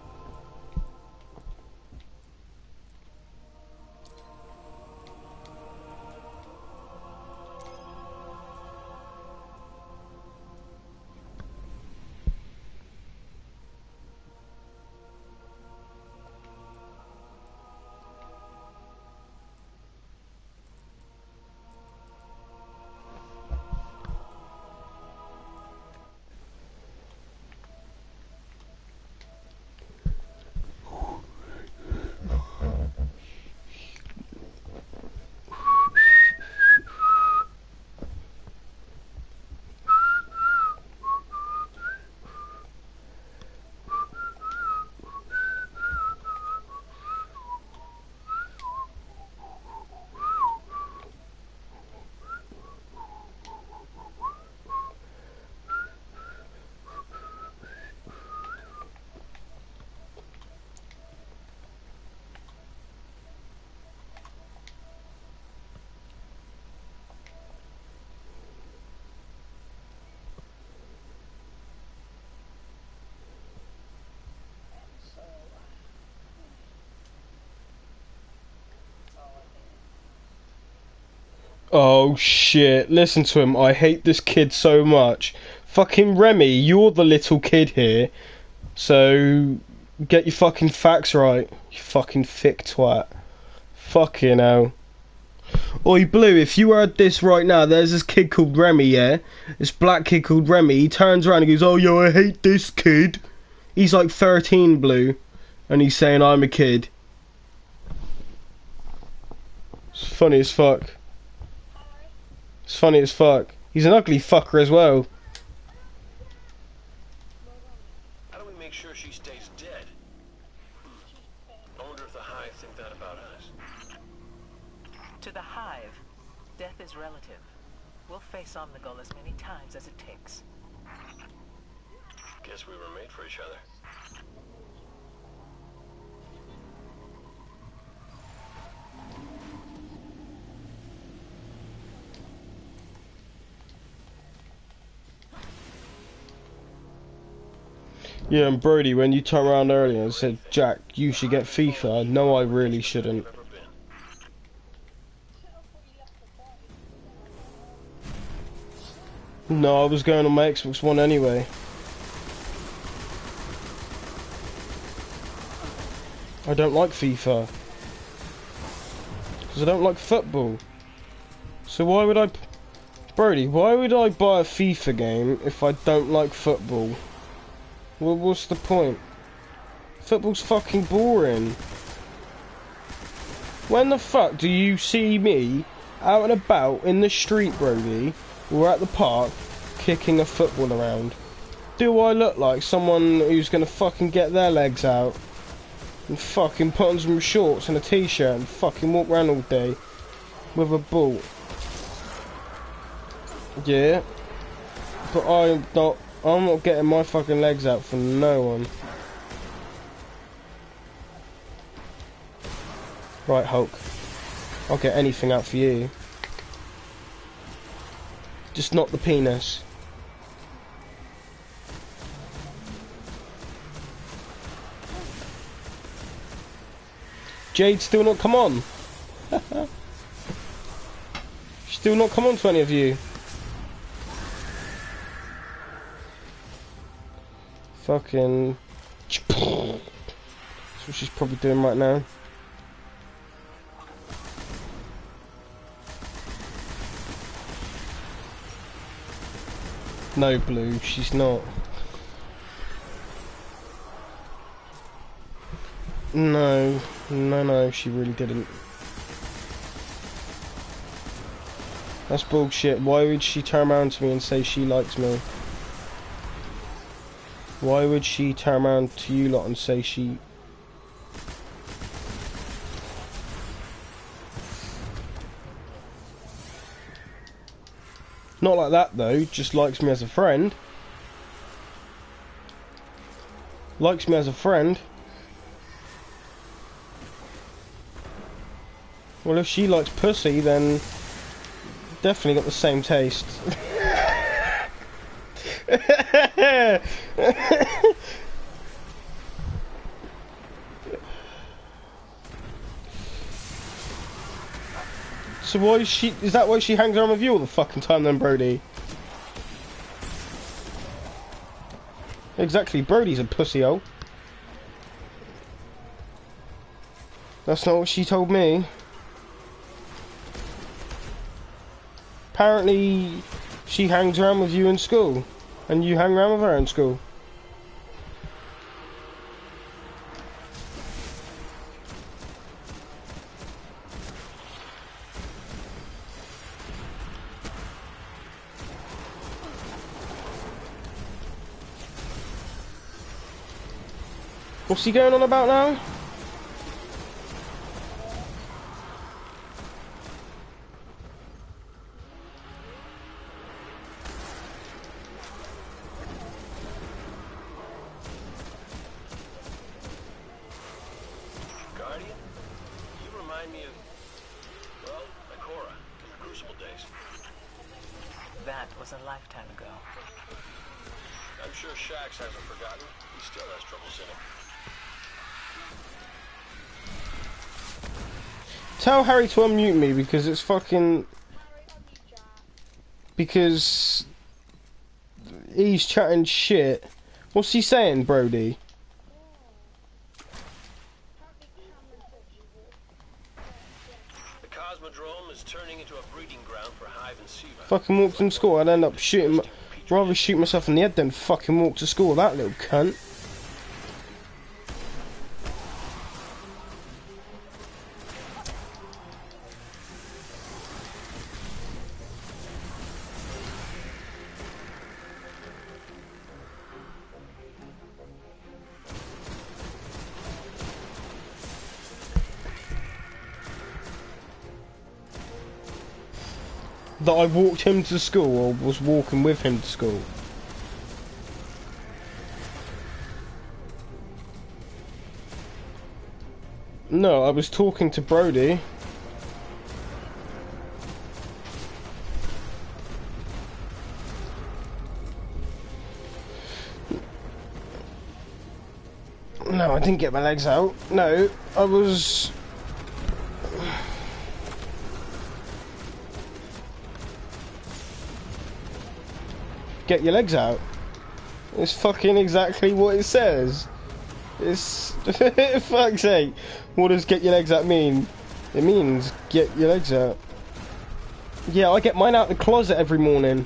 Oh shit, listen to him. I hate this kid so much. Fucking Remy, you're the little kid here. So, get your fucking facts right. You fucking thick twat. Fucking hell. Oi, Blue, if you heard this right now, there's this kid called Remy, yeah? This black kid called Remy. He turns around and goes, oh, yo, I hate this kid. He's like 13, Blue. And he's saying I'm a kid. It's funny as fuck. It's funny as fuck. He's an ugly fucker as well. How do we make sure she stays dead? I wonder if the Hive think that about us. To the Hive, death is relative. We'll face Omnigul as many times as it takes. Guess we were made for each other. Yeah, and Brody, when you turned around earlier and said, Jack, you should get FIFA, no, I really shouldn't. No, I was going on my Xbox One anyway. I don't like FIFA. Because I don't like football. So why would I... Brody, why would I buy a FIFA game if I don't like football? Well, what's the point? Football's fucking boring. When the fuck do you see me out and about in the street, Brody, or at the park, kicking a football around? Do I look like someone who's gonna fucking get their legs out and fucking put on some shorts and a t-shirt and fucking walk around all day with a ball? Yeah, but I'm not getting my fucking legs out for no one. Right, Hulk. I'll get anything out for you. Just not the penis. Jade's still not come on. Still not come on to any of you. Fucking... That's what she's probably doing right now. No, Blue, she's not. No, she really didn't. That's bullshit. Why would she turn around to me and say she likes me? Why would she turn around to you lot and say she... Not like that though, just likes me as a friend. Likes me as a friend. Well, if she likes pussy, then definitely got the same taste. So why is she... Is that why she hangs around with you all the fucking time then, Brody? Exactly, Brody's a pussyhole. That's not what she told me. Apparently, she hangs around with you in school. And you hang around with her in school. What's he going on about now? Guardian? You remind me of, well, Ikora in the Crucible days. That was a lifetime ago. I'm sure Shax hasn't forgotten. He still has trouble sitting. Tell Harry to unmute me because it's fucking... Because... He's chatting shit. What's he saying, Brody? The Cosmodrome is turning into a breeding ground for Hive and Siva. Fucking walked in school, I'd end up shooting... Rather shoot myself in the head than fucking walk to school, that little cunt. That I walked him to school or was walking with him to school. No, I was talking to Brody. No, I didn't get my legs out. No, I was... get your legs out. It's fucking exactly what it says. It's... fuck's sake. What does get your legs out mean? It means get your legs out. Yeah, I get mine out the closet every morning.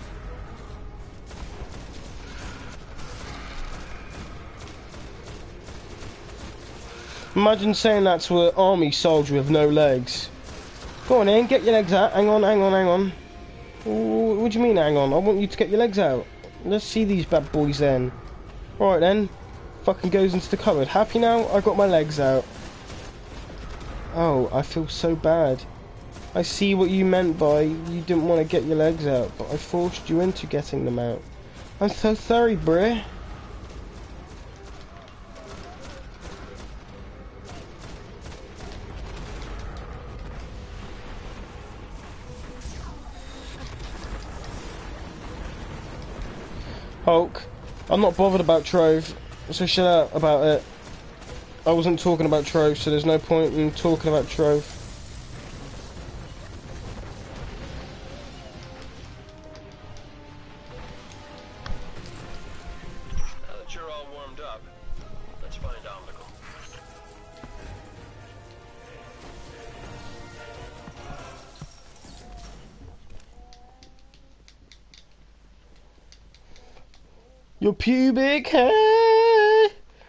Imagine saying that to an army soldier with no legs. Go on in, get your legs out. Hang on, hang on, hang on. What do you mean, hang on? I want you to get your legs out. Let's see these bad boys then. Alright then. Fucking goes into the cupboard. Happy now? I got my legs out. Oh, I feel so bad. I see what you meant by you didn't want to get your legs out, but I forced you into getting them out. I'm so sorry, bruh. Hulk, I'm not bothered about Trove, so shut up about it. I wasn't talking about Trove, so there's no point in talking about Trove. Now that you're all warmed up, let's find Omnicle. Your pubic hair.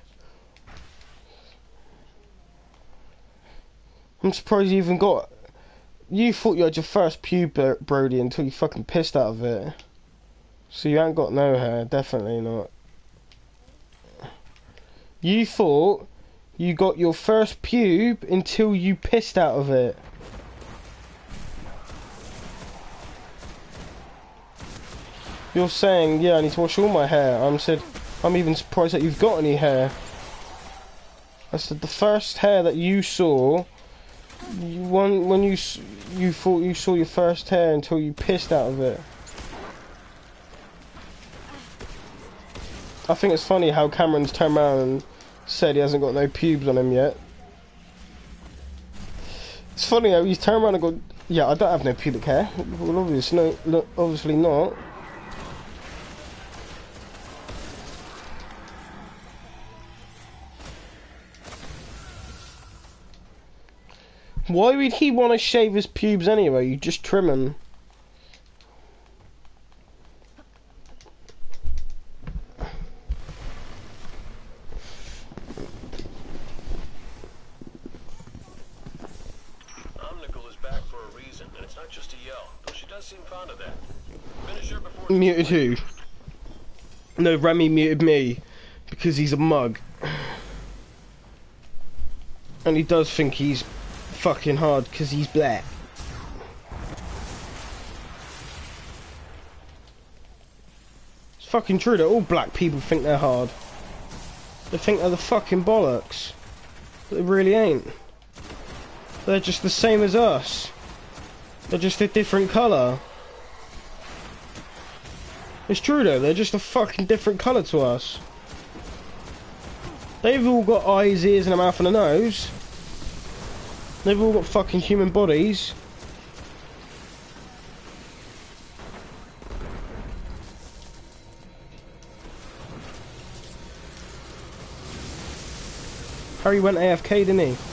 I'm surprised you even got... You thought you had your first pube, Brody, until you fucking pissed out of it. So you ain't got no hair, definitely not. You thought you got your first pube until you pissed out of it. You're saying, yeah, I need to wash all my hair. I'm even surprised that you've got any hair. I said the first hair that you saw, when you thought you saw your first hair until you pissed out of it. I think it's funny how Cameron's turned around and said he hasn't got no pubes on him yet. It's funny how he's turned around and gone, yeah, I don't have no pubic hair. Well, obviously not. Why would he want to shave his pubes anyway? You just trim them. Omnicle is back for a reason, and it's not just to yell, though she does seem fond of that. Finish her before... Muted who? No, Remy muted me because he's a mug. And he does think he's fucking hard because he's black. It's fucking true that all black people think they're hard. They think they're the fucking bollocks. But they really ain't. They're just the same as us. They're just a different colour. It's true though, they're just a fucking different colour to us. They've all got eyes, ears and a mouth and a nose. They've all got fucking human bodies. Harry went AFK, didn't he?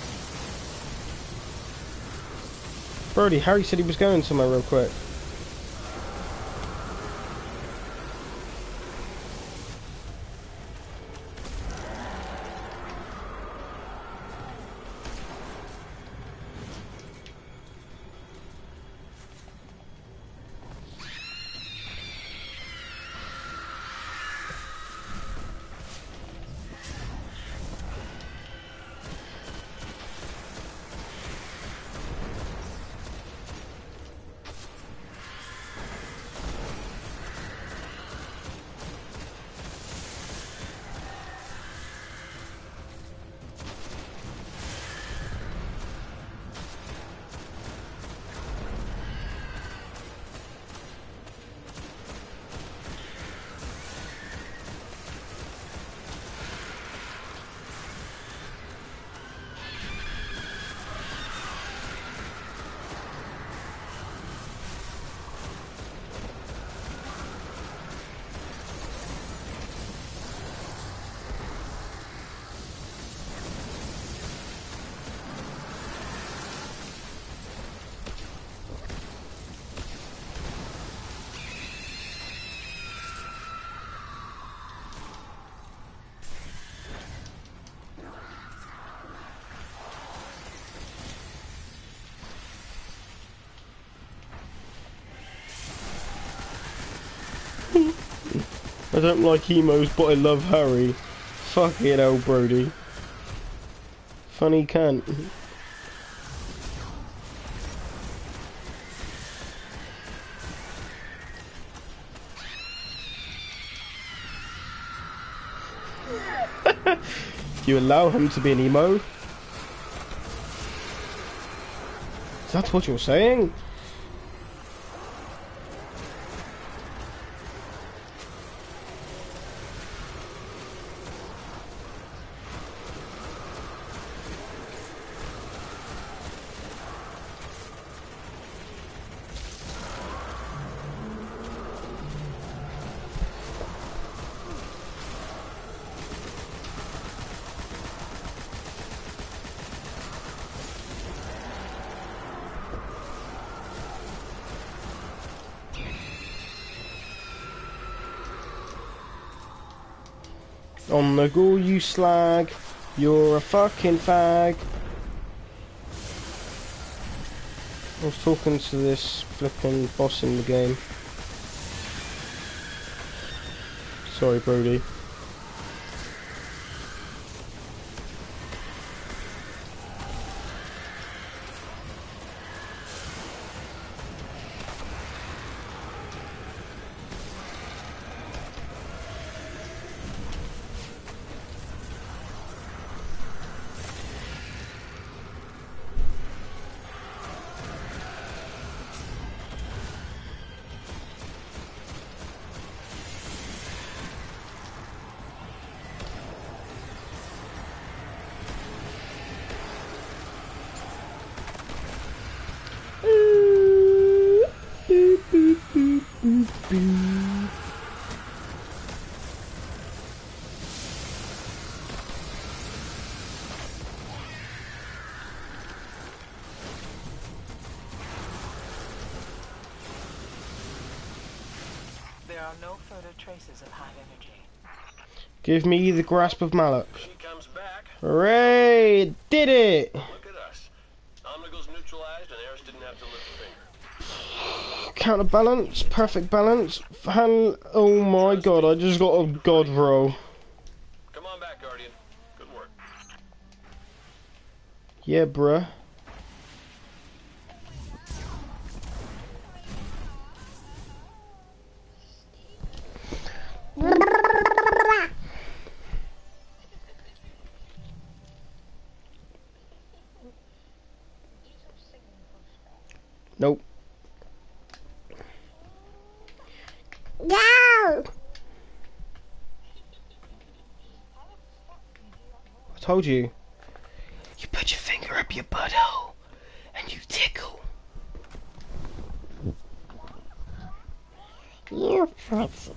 Brody, Harry said he was going somewhere real quick. I don't like emos, but I love Harry. Fucking hell, Brody. Funny cunt. You allow him to be an emo? Is that what you're saying? On the go, you slag. You're a fucking fag. I was talking to this flipping boss in the game. Sorry, Brody. There are no further traces of hive energy. Give me the grasp of Malak. She comes back. Hooray! Did it! Look at us. Omnigal's neutralized and Eris didn't have to lift a finger. Counterbalance, perfect balance. Oh my god, I just got a god roll. Come on back, Guardian. Good work. Yeah, bruh. Nope. No! I told you. You put your finger up your butthole and you tickle. You pretty,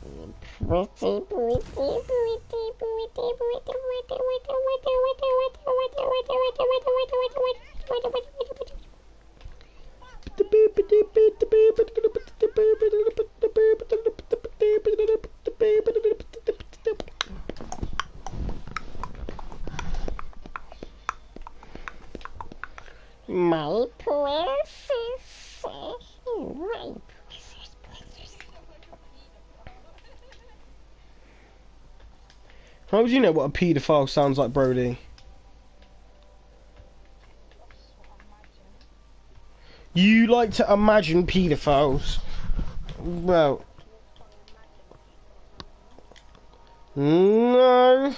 my princess, my princess. How would you know what a paedophile sounds like, Brody? You like to imagine paedophiles. Well, no.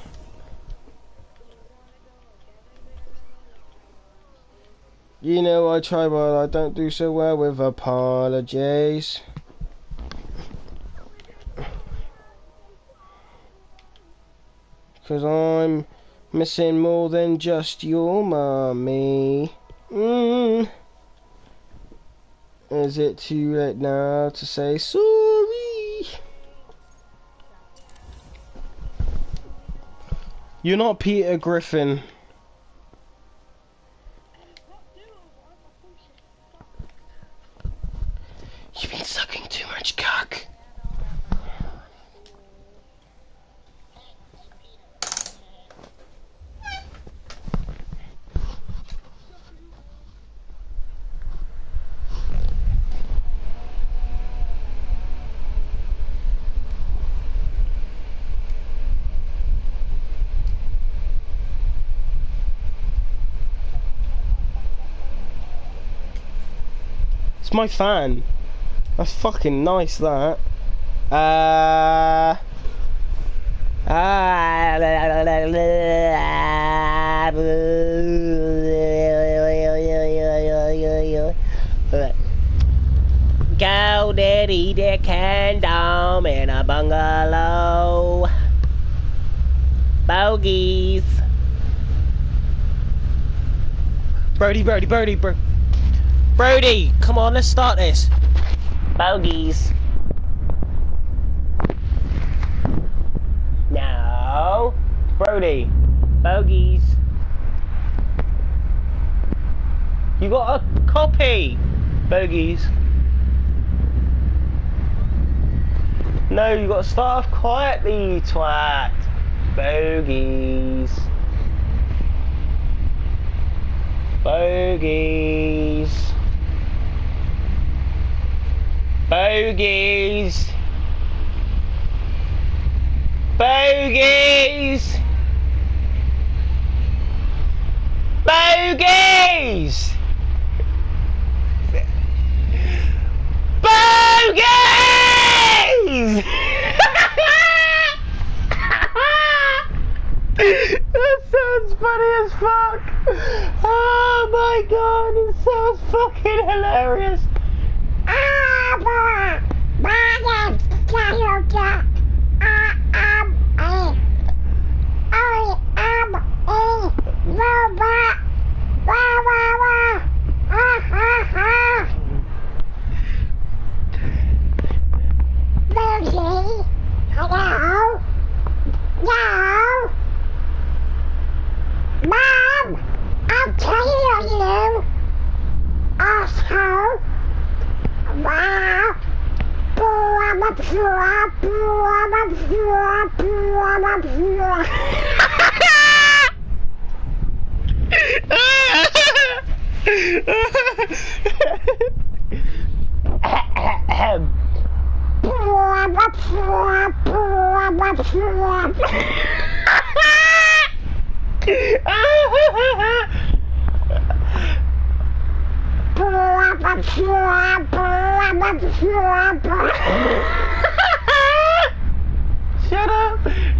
You know I try, but I don't do so well with apologies. Cause I'm missing more than just your mummy. Is it too late now to say sorry? You're not Peter Griffin. You've been sucking too much cock. That's my fan. That's fucking nice, that. Go daddy, the condom in a bungalow. Bogies. Brody, come on, let's start this. Bogies. No. Brody. Bogies. You got a copy. Bogies. No, you got to start off quietly, twat. Bogies. Bogies. Bogies. Bogies. Bogies. Bogies. That sounds funny as fuck. Oh my god, it sounds fucking hilarious. Hello? No? Mom! I'm tired of you! Asshole! Wow! Shut up!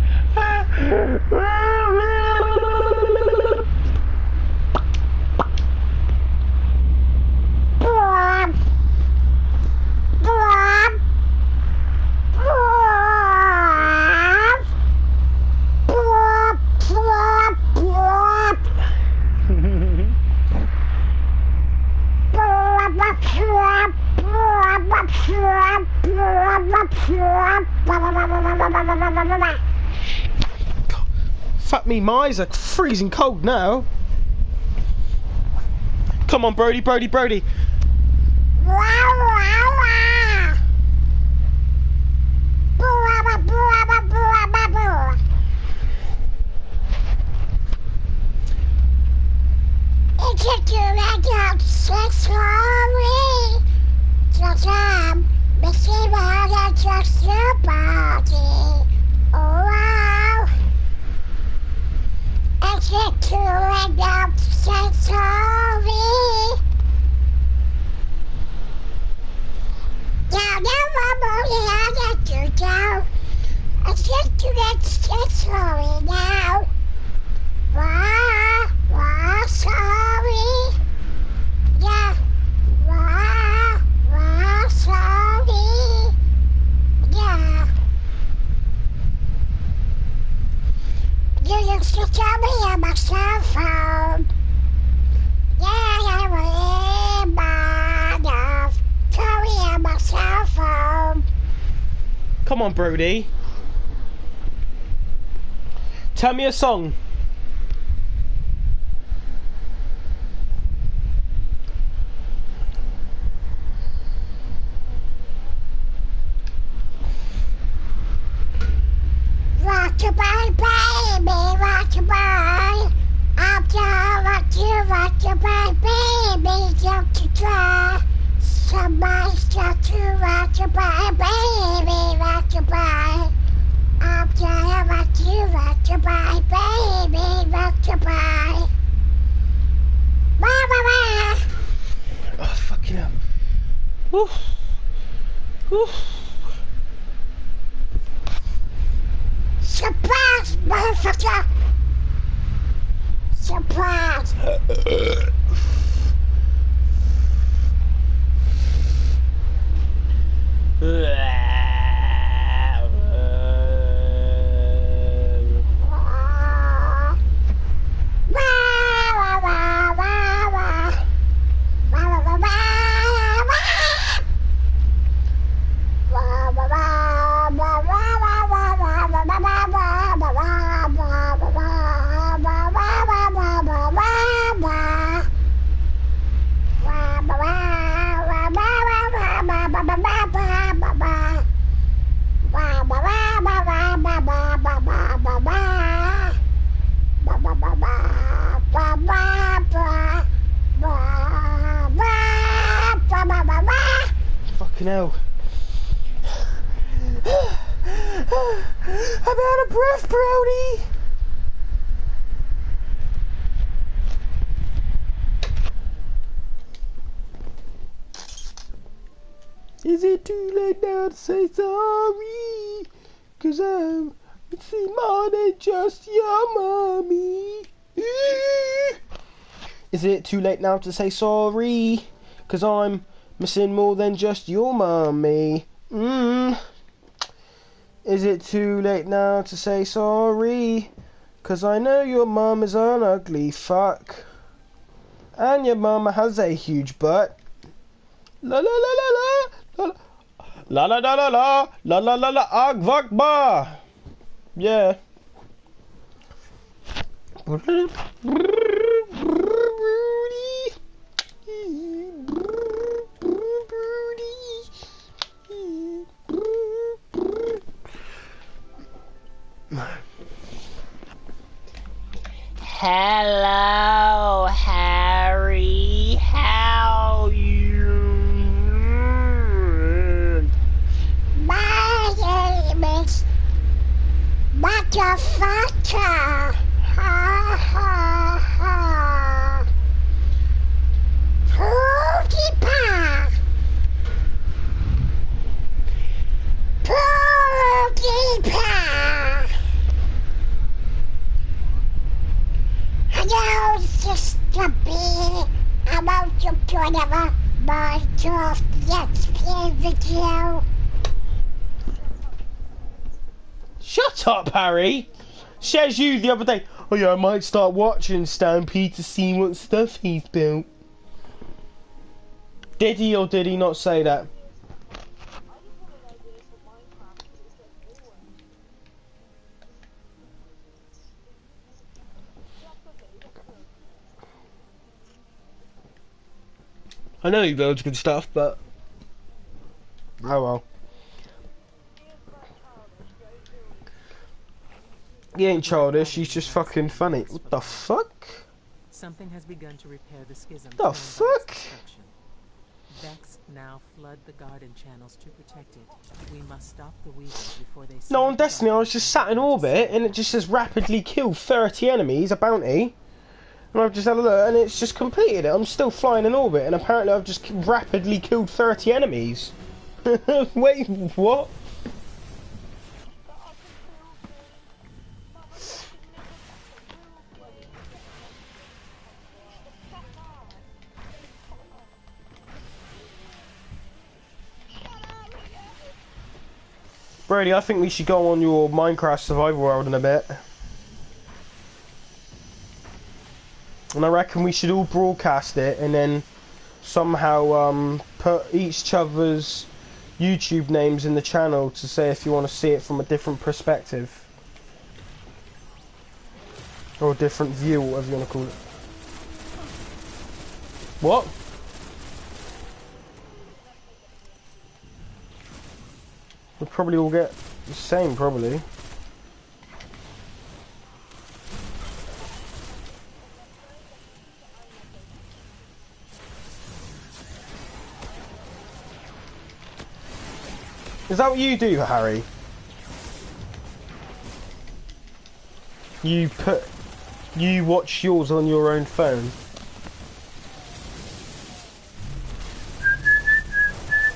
Fuck me, my eyes are freezing cold now. Come on, Brody. Come on, Brody. Tell me a song. Rock-a-bye, baby, rock-a-bye. I'm down, rock-a-bye, baby, don't you try. Somebody's got to rock-a-bye, baby, rock-a-bye. I'm down, rock-a-bye, baby, rock-a-bye. Bye-bye-bye. Oh, fucking hell. Oof. Oof. Surprise, motherfucker! Surprise! Fucking hell. I'm out of breath, Brody. Is it too late now to say sorry? 'Cause I'm more than just your mommy. Is it too late now to say sorry? 'Cause I'm missing more than just your mommy. Is it too late now to say sorry? 'Cause I know your mum is an ugly fuck. And your mum has a huge butt. La la la la la la la la la la la la la la Akbar. Yeah. Hello, Harry. How you? My name is Motherfucker. Ha ha ha. PewDiePie. PewDiePie. Hello, Sister B. I'm out to whatever Minecraft Let's Play video. Shut up, Harry. Says you the other day. Oh yeah, I might start watching Stampede to see what stuff he's built. Did he or did he not say that? I know he builds good stuff, but oh well. He ain't childish, he's just fucking funny. What the fuck? Something has begun to repair the schism. The fuck? Vex now flood the garden channels to protect it. We must stop the weavers before they. No, on Destiny I was just sat in orbit and it just says rapidly kill 30 enemies, a bounty. And I've just had a look and it's just completed it. I'm still flying in orbit and apparently I've just rapidly killed 30 enemies. Wait, what? Brady, I think we should go on your Minecraft survival world in a bit. And I reckon we should all broadcast it and then somehow put each other's YouTube names in the channel to say if you want to see it from a different perspective. Or a different view, whatever you want to call it. What? We'll probably all get the same, probably. Is that what you do, Harry? You watch yours on your own phone?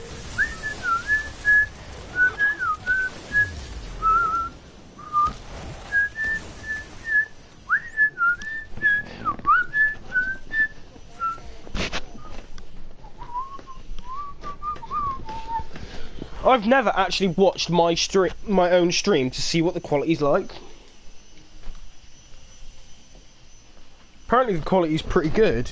I've never actually watched my own stream to see what the quality's like. Apparently the quality's pretty good.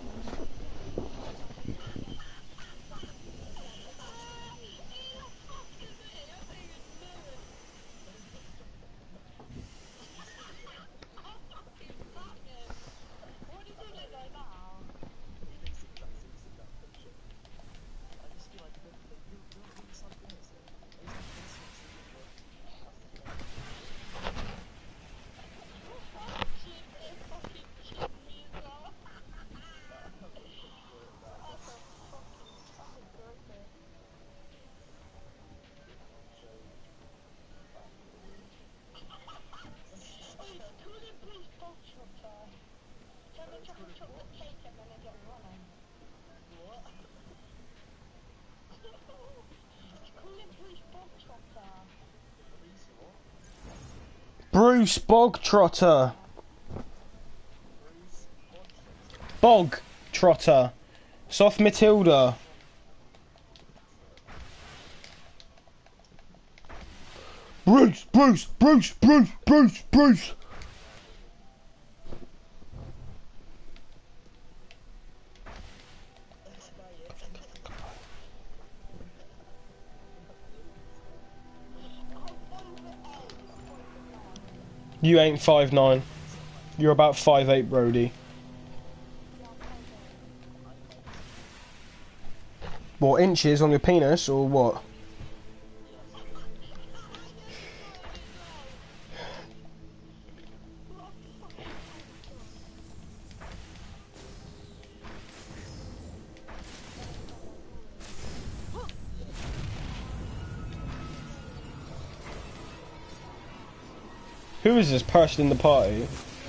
Bruce Bogtrotter. Bog Trotter. Soft Matilda. Bruce. You ain't 5'9". You're about 5'8", Brody. What, inches on your penis, or what? Who is this person in the party?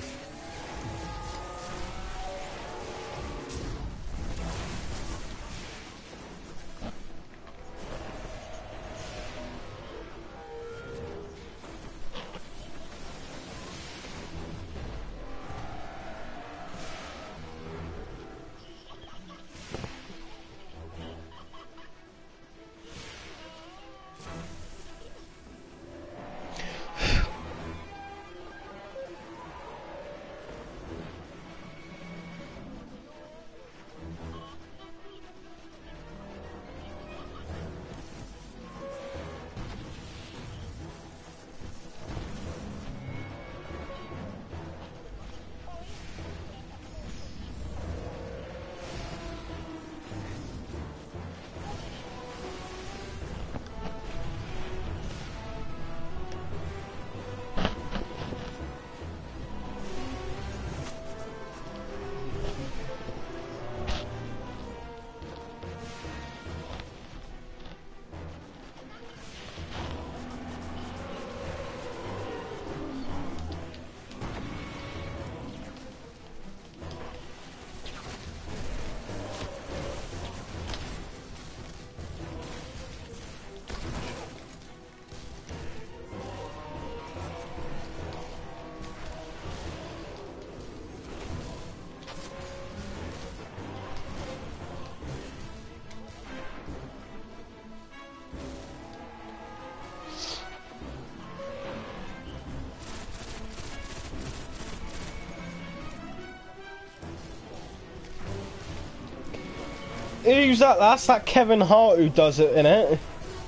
Who's that? That's that Kevin Hart who does it, innit?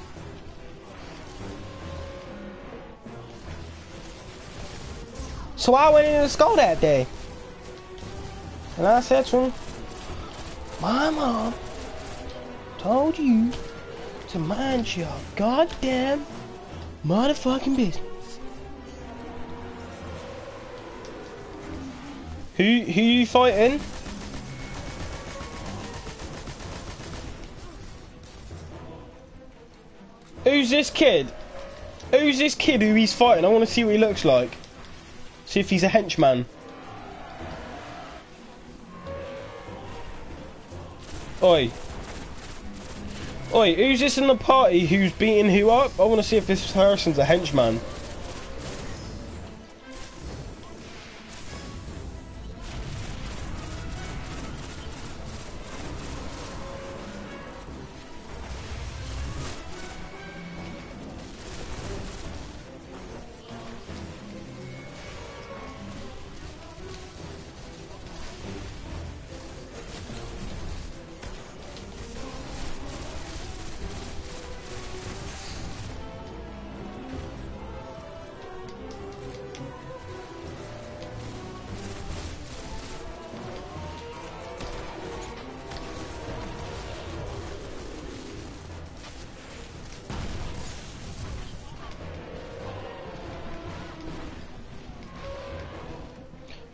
So I went into the school that day, and I said to him, my mom told you to mind your goddamn motherfucking business. Who you fighting? Who's this kid? Who's this kid who he's fighting? I want to see what he looks like. See if he's a henchman. Oi. Oi, who's this in the party who's beating who up? I want to see if this person's a henchman.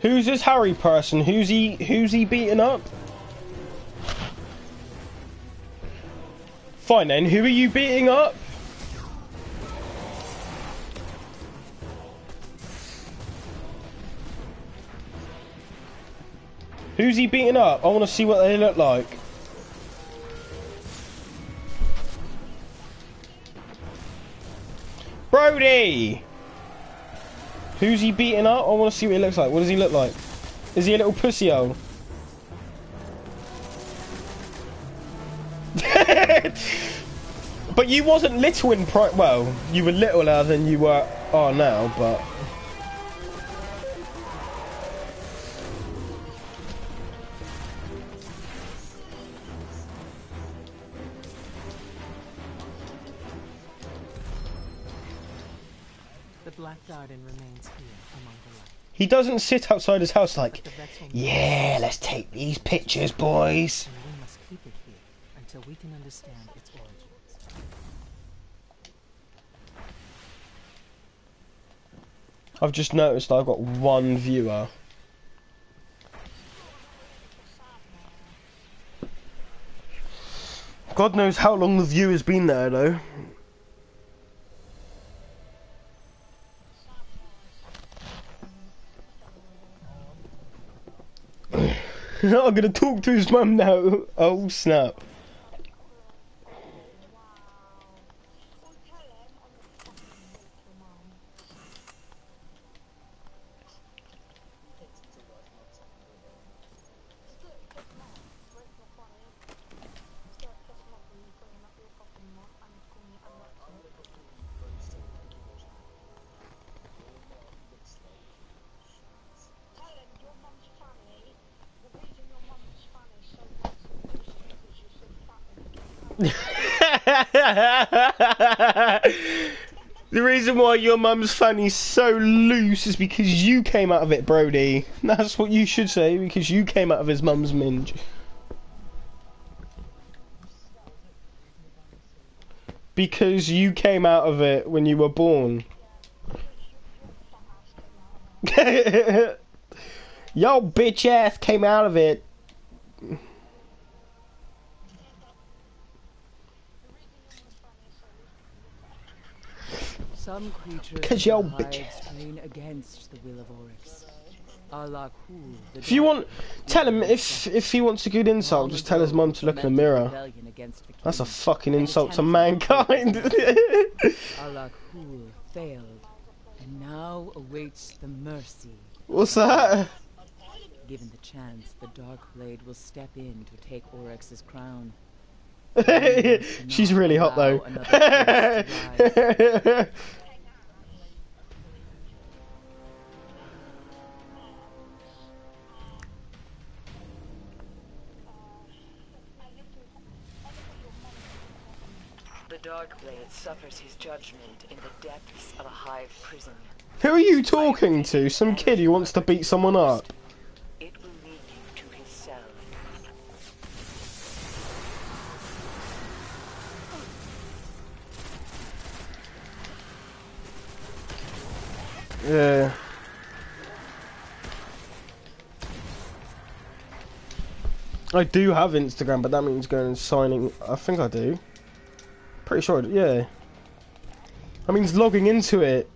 Who's this Harry person? Who's he beating up? Fine then, who are you beating up? Who's he beating up? I want to see what they look like. Brody! Who's he beating up? I want to see what he looks like. What does he look like? Is he a little pussy-o? But you wasn't little in well, you were littler than you are now, but... The Black Garden remains here among the light. He doesn't sit outside his house like, yeah, let's take these pictures, boys. And we must keep it here until we can understand its origins. I've just noticed I've got one viewer. God knows how long the viewer's been there, though. I'm gonna talk to his mum now. Oh snap. The reason why your mum's fanny's so loose is because you came out of it, Brody. That's what you should say, because you came out of his mum's minge. Because you came out of it when you were born. Yo bitch ass came out of it. Some creatures train against the will of Oryx. If you want, tell him if he wants a good insult, just tell his mum to look in the mirror. That's a fucking insult to mankind. Al-Aqul failed, and now awaits the mercy. What's that? Given the chance, the Dark Blade will step in to take Oryx's crown. She's really hot though. The Dark Blade suffers his judgment in the depths of a hive prison. Who are you talking to? Some kid who wants to beat someone up? It will lead you to his cell. Yeah. I do have Instagram, but that means going and signing. I think I do. Pretty sure, yeah. That means logging into it.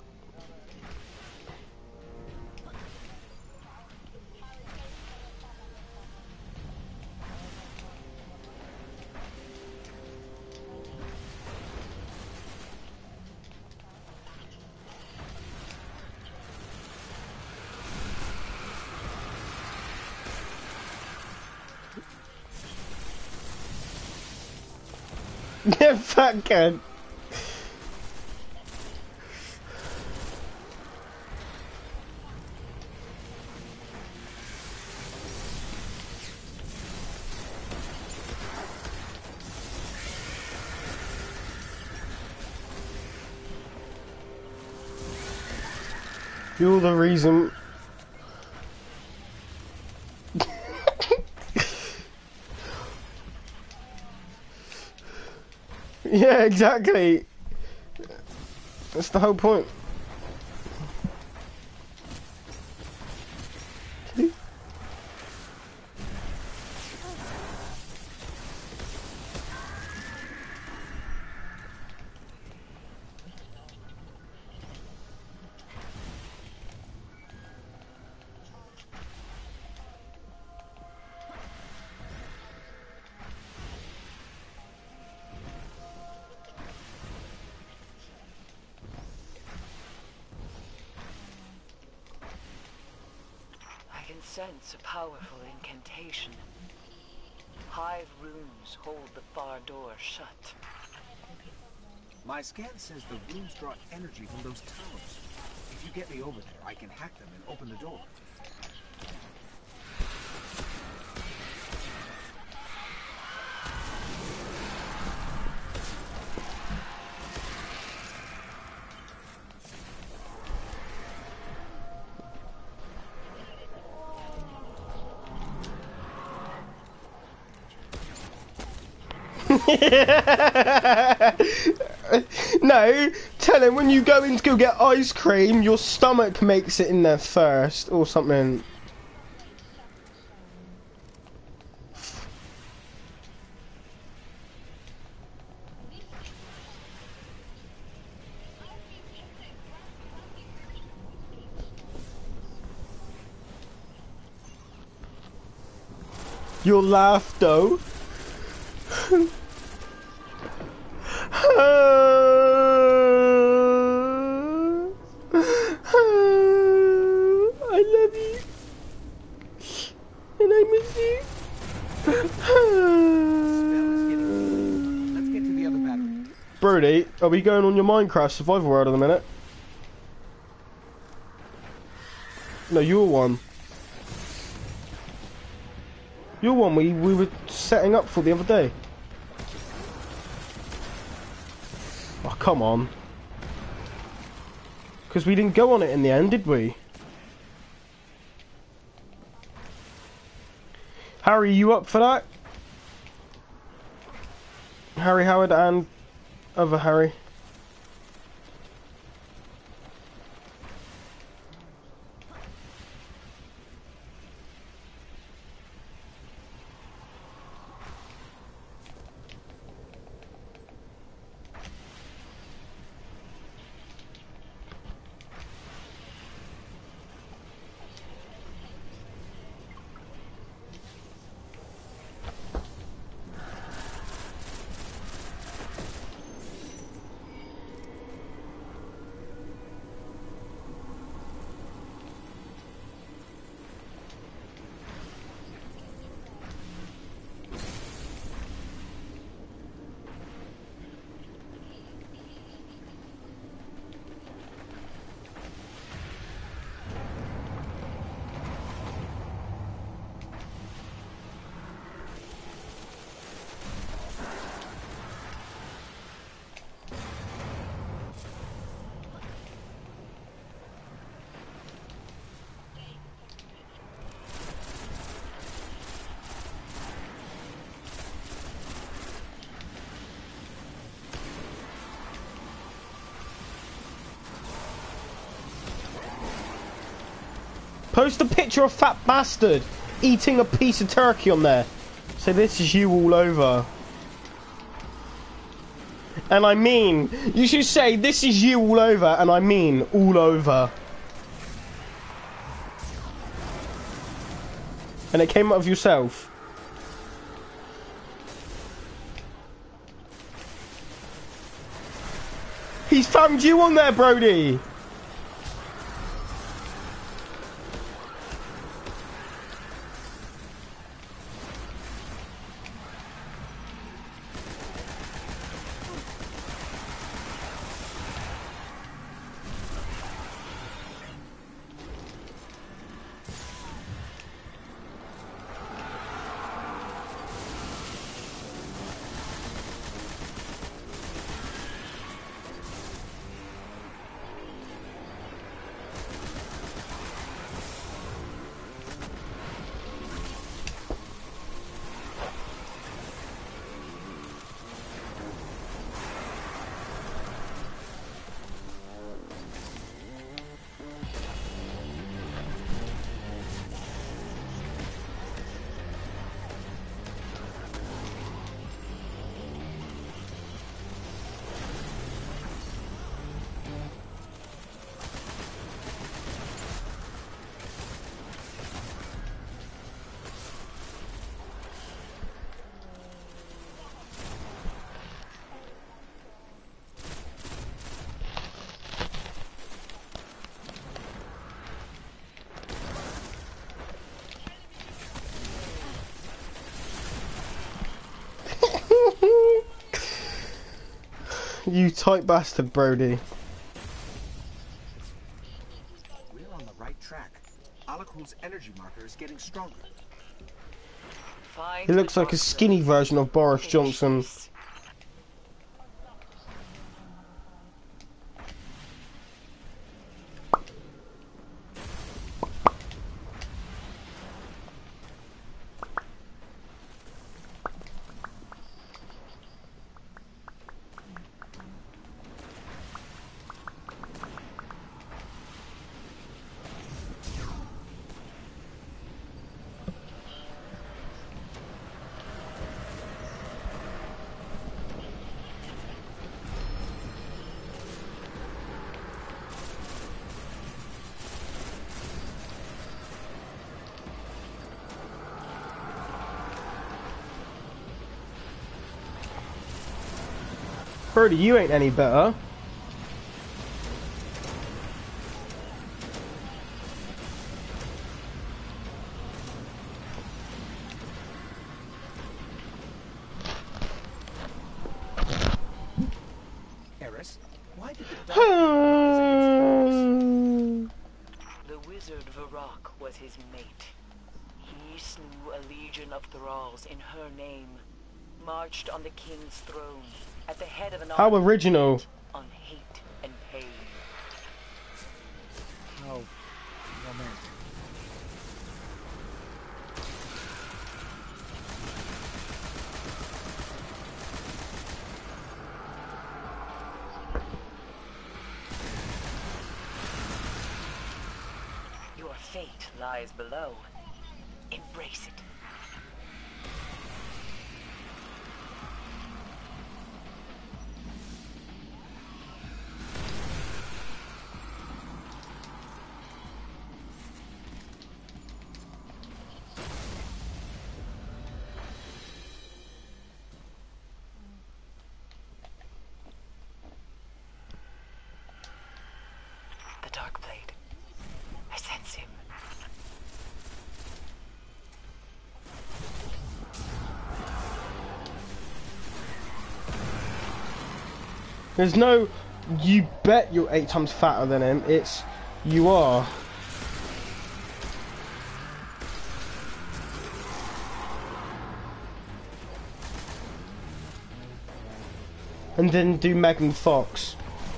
Yeah, fat cunt. You're the reason. Yeah, exactly. That's the whole point. sense a powerful incantation. Hive runes hold the far door shut. My scan says the runes draw energy from those towers. If you get me over there, I can hack them and open the door. No, tell him when you go in to go get ice cream, your stomach makes it in there first, or something. You'll laugh though. I love you, and I miss you. Let's get to the other battery. Brody, are we going on your Minecraft survival world in a minute? No, you're one. You're one we were setting up for the other day. Oh, come on. Because we didn't go on it in the end, did we? Harry, you up for that? Harry Howard and other Harry. Post a picture of Fat Bastard eating a piece of turkey on there. So this is you all over. And I mean, you should say this is you all over, and I mean all over. And it came out of yourself. He's found you on there, Brody. You tight bastard, Brody. We're on the right track. Alakul's energy marker is getting stronger. He looks like a skinny version of Boris Johnson. Brody, you ain't any better. Eris, why did The wizard Varrock was his mate. He slew a legion of thralls in her name, marched on the king's throne at the head of an How original. on hate and pain. How romantic. Your fate lies below. Embrace it. The Dark Blade. I sense him. There's no, you bet you're 8 times fatter than him. It's, you are. And then do Megan Fox.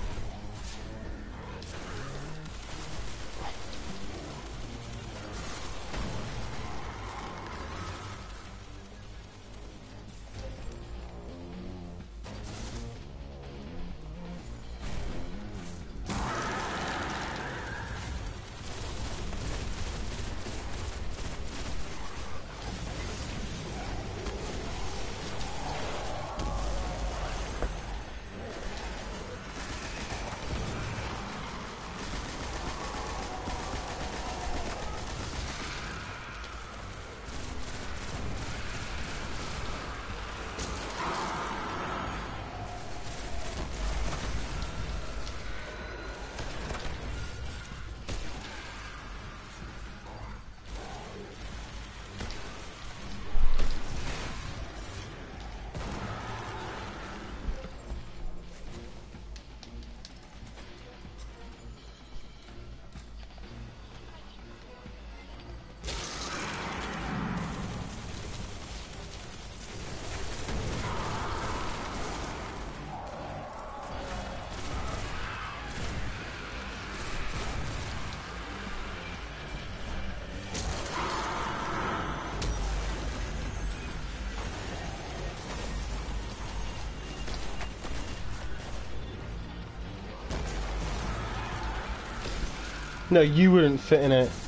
No, you wouldn't fit in it.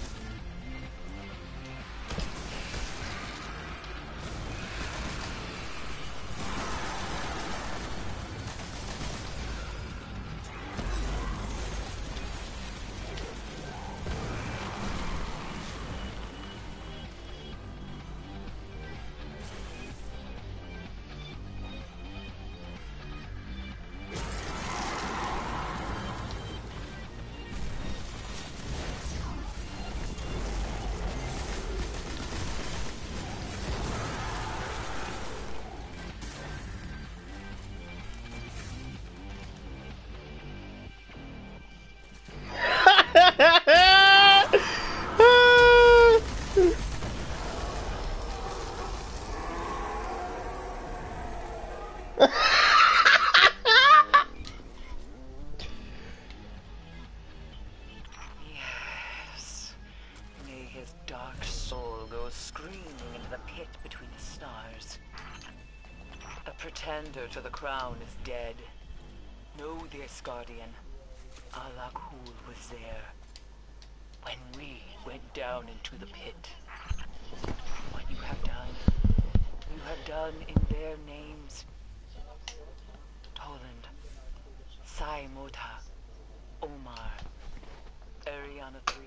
Yes. May his dark soul go screaming into the pit between the stars. A pretender to the crown is dead. Know this, Guardian. Al-Akhul was there when we went down into the pit. What you have done in their names. Toland, Sai Mota, Omar, Ariana 3.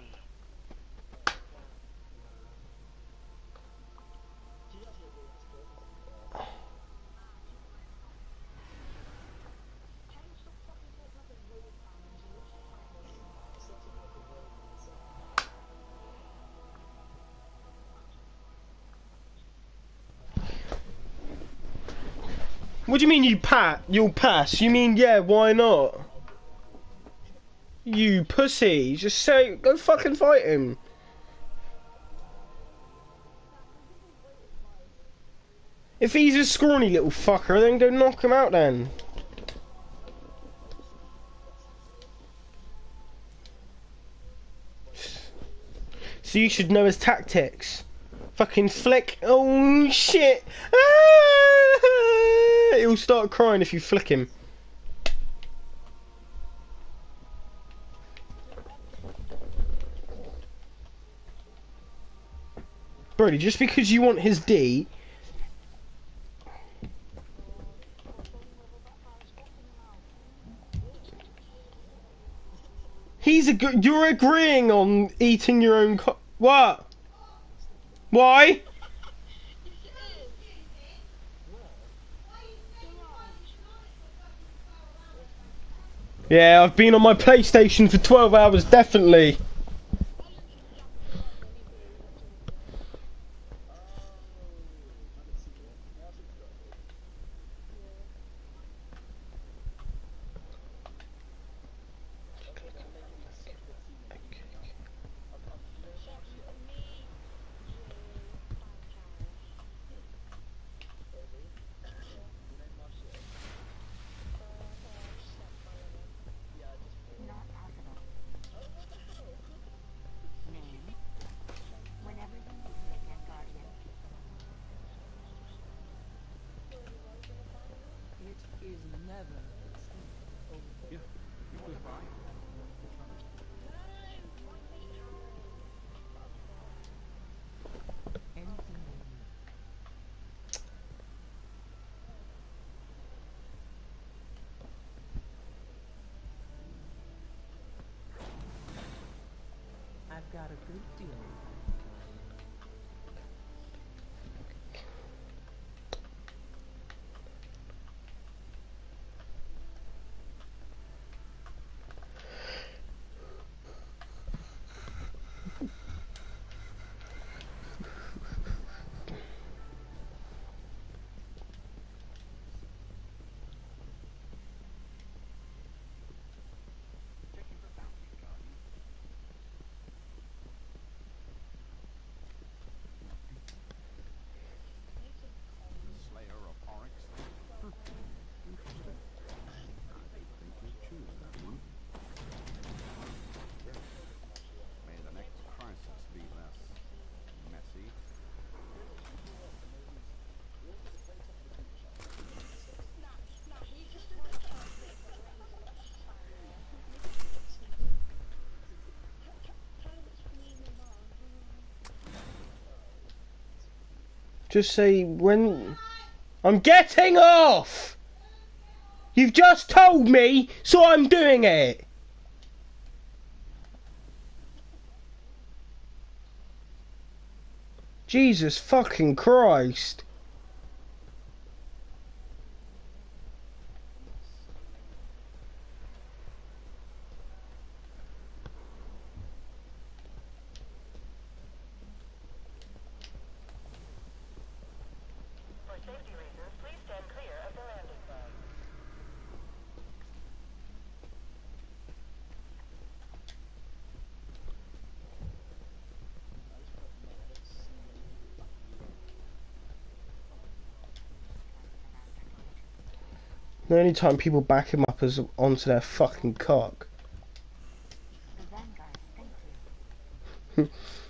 What do you mean you'll pass? You mean, yeah, why not? You pussy. Just say, go fucking fight him. If he's a scrawny little fucker, then go knock him out then. So you should know his tactics. Fucking flick. Oh shit. Ah! He'll start crying if you flick him. Brody, just because you want his D. You're agreeing on eating your own what? Why? Yeah, I've been on my PlayStation for 12 hours, definitely. I've got a good deal. Just say when I'm getting off. You've just told me, so I'm doing it. Jesus fucking Christ. The only time people back him up is onto their fucking cock. The Vanguards, thank you.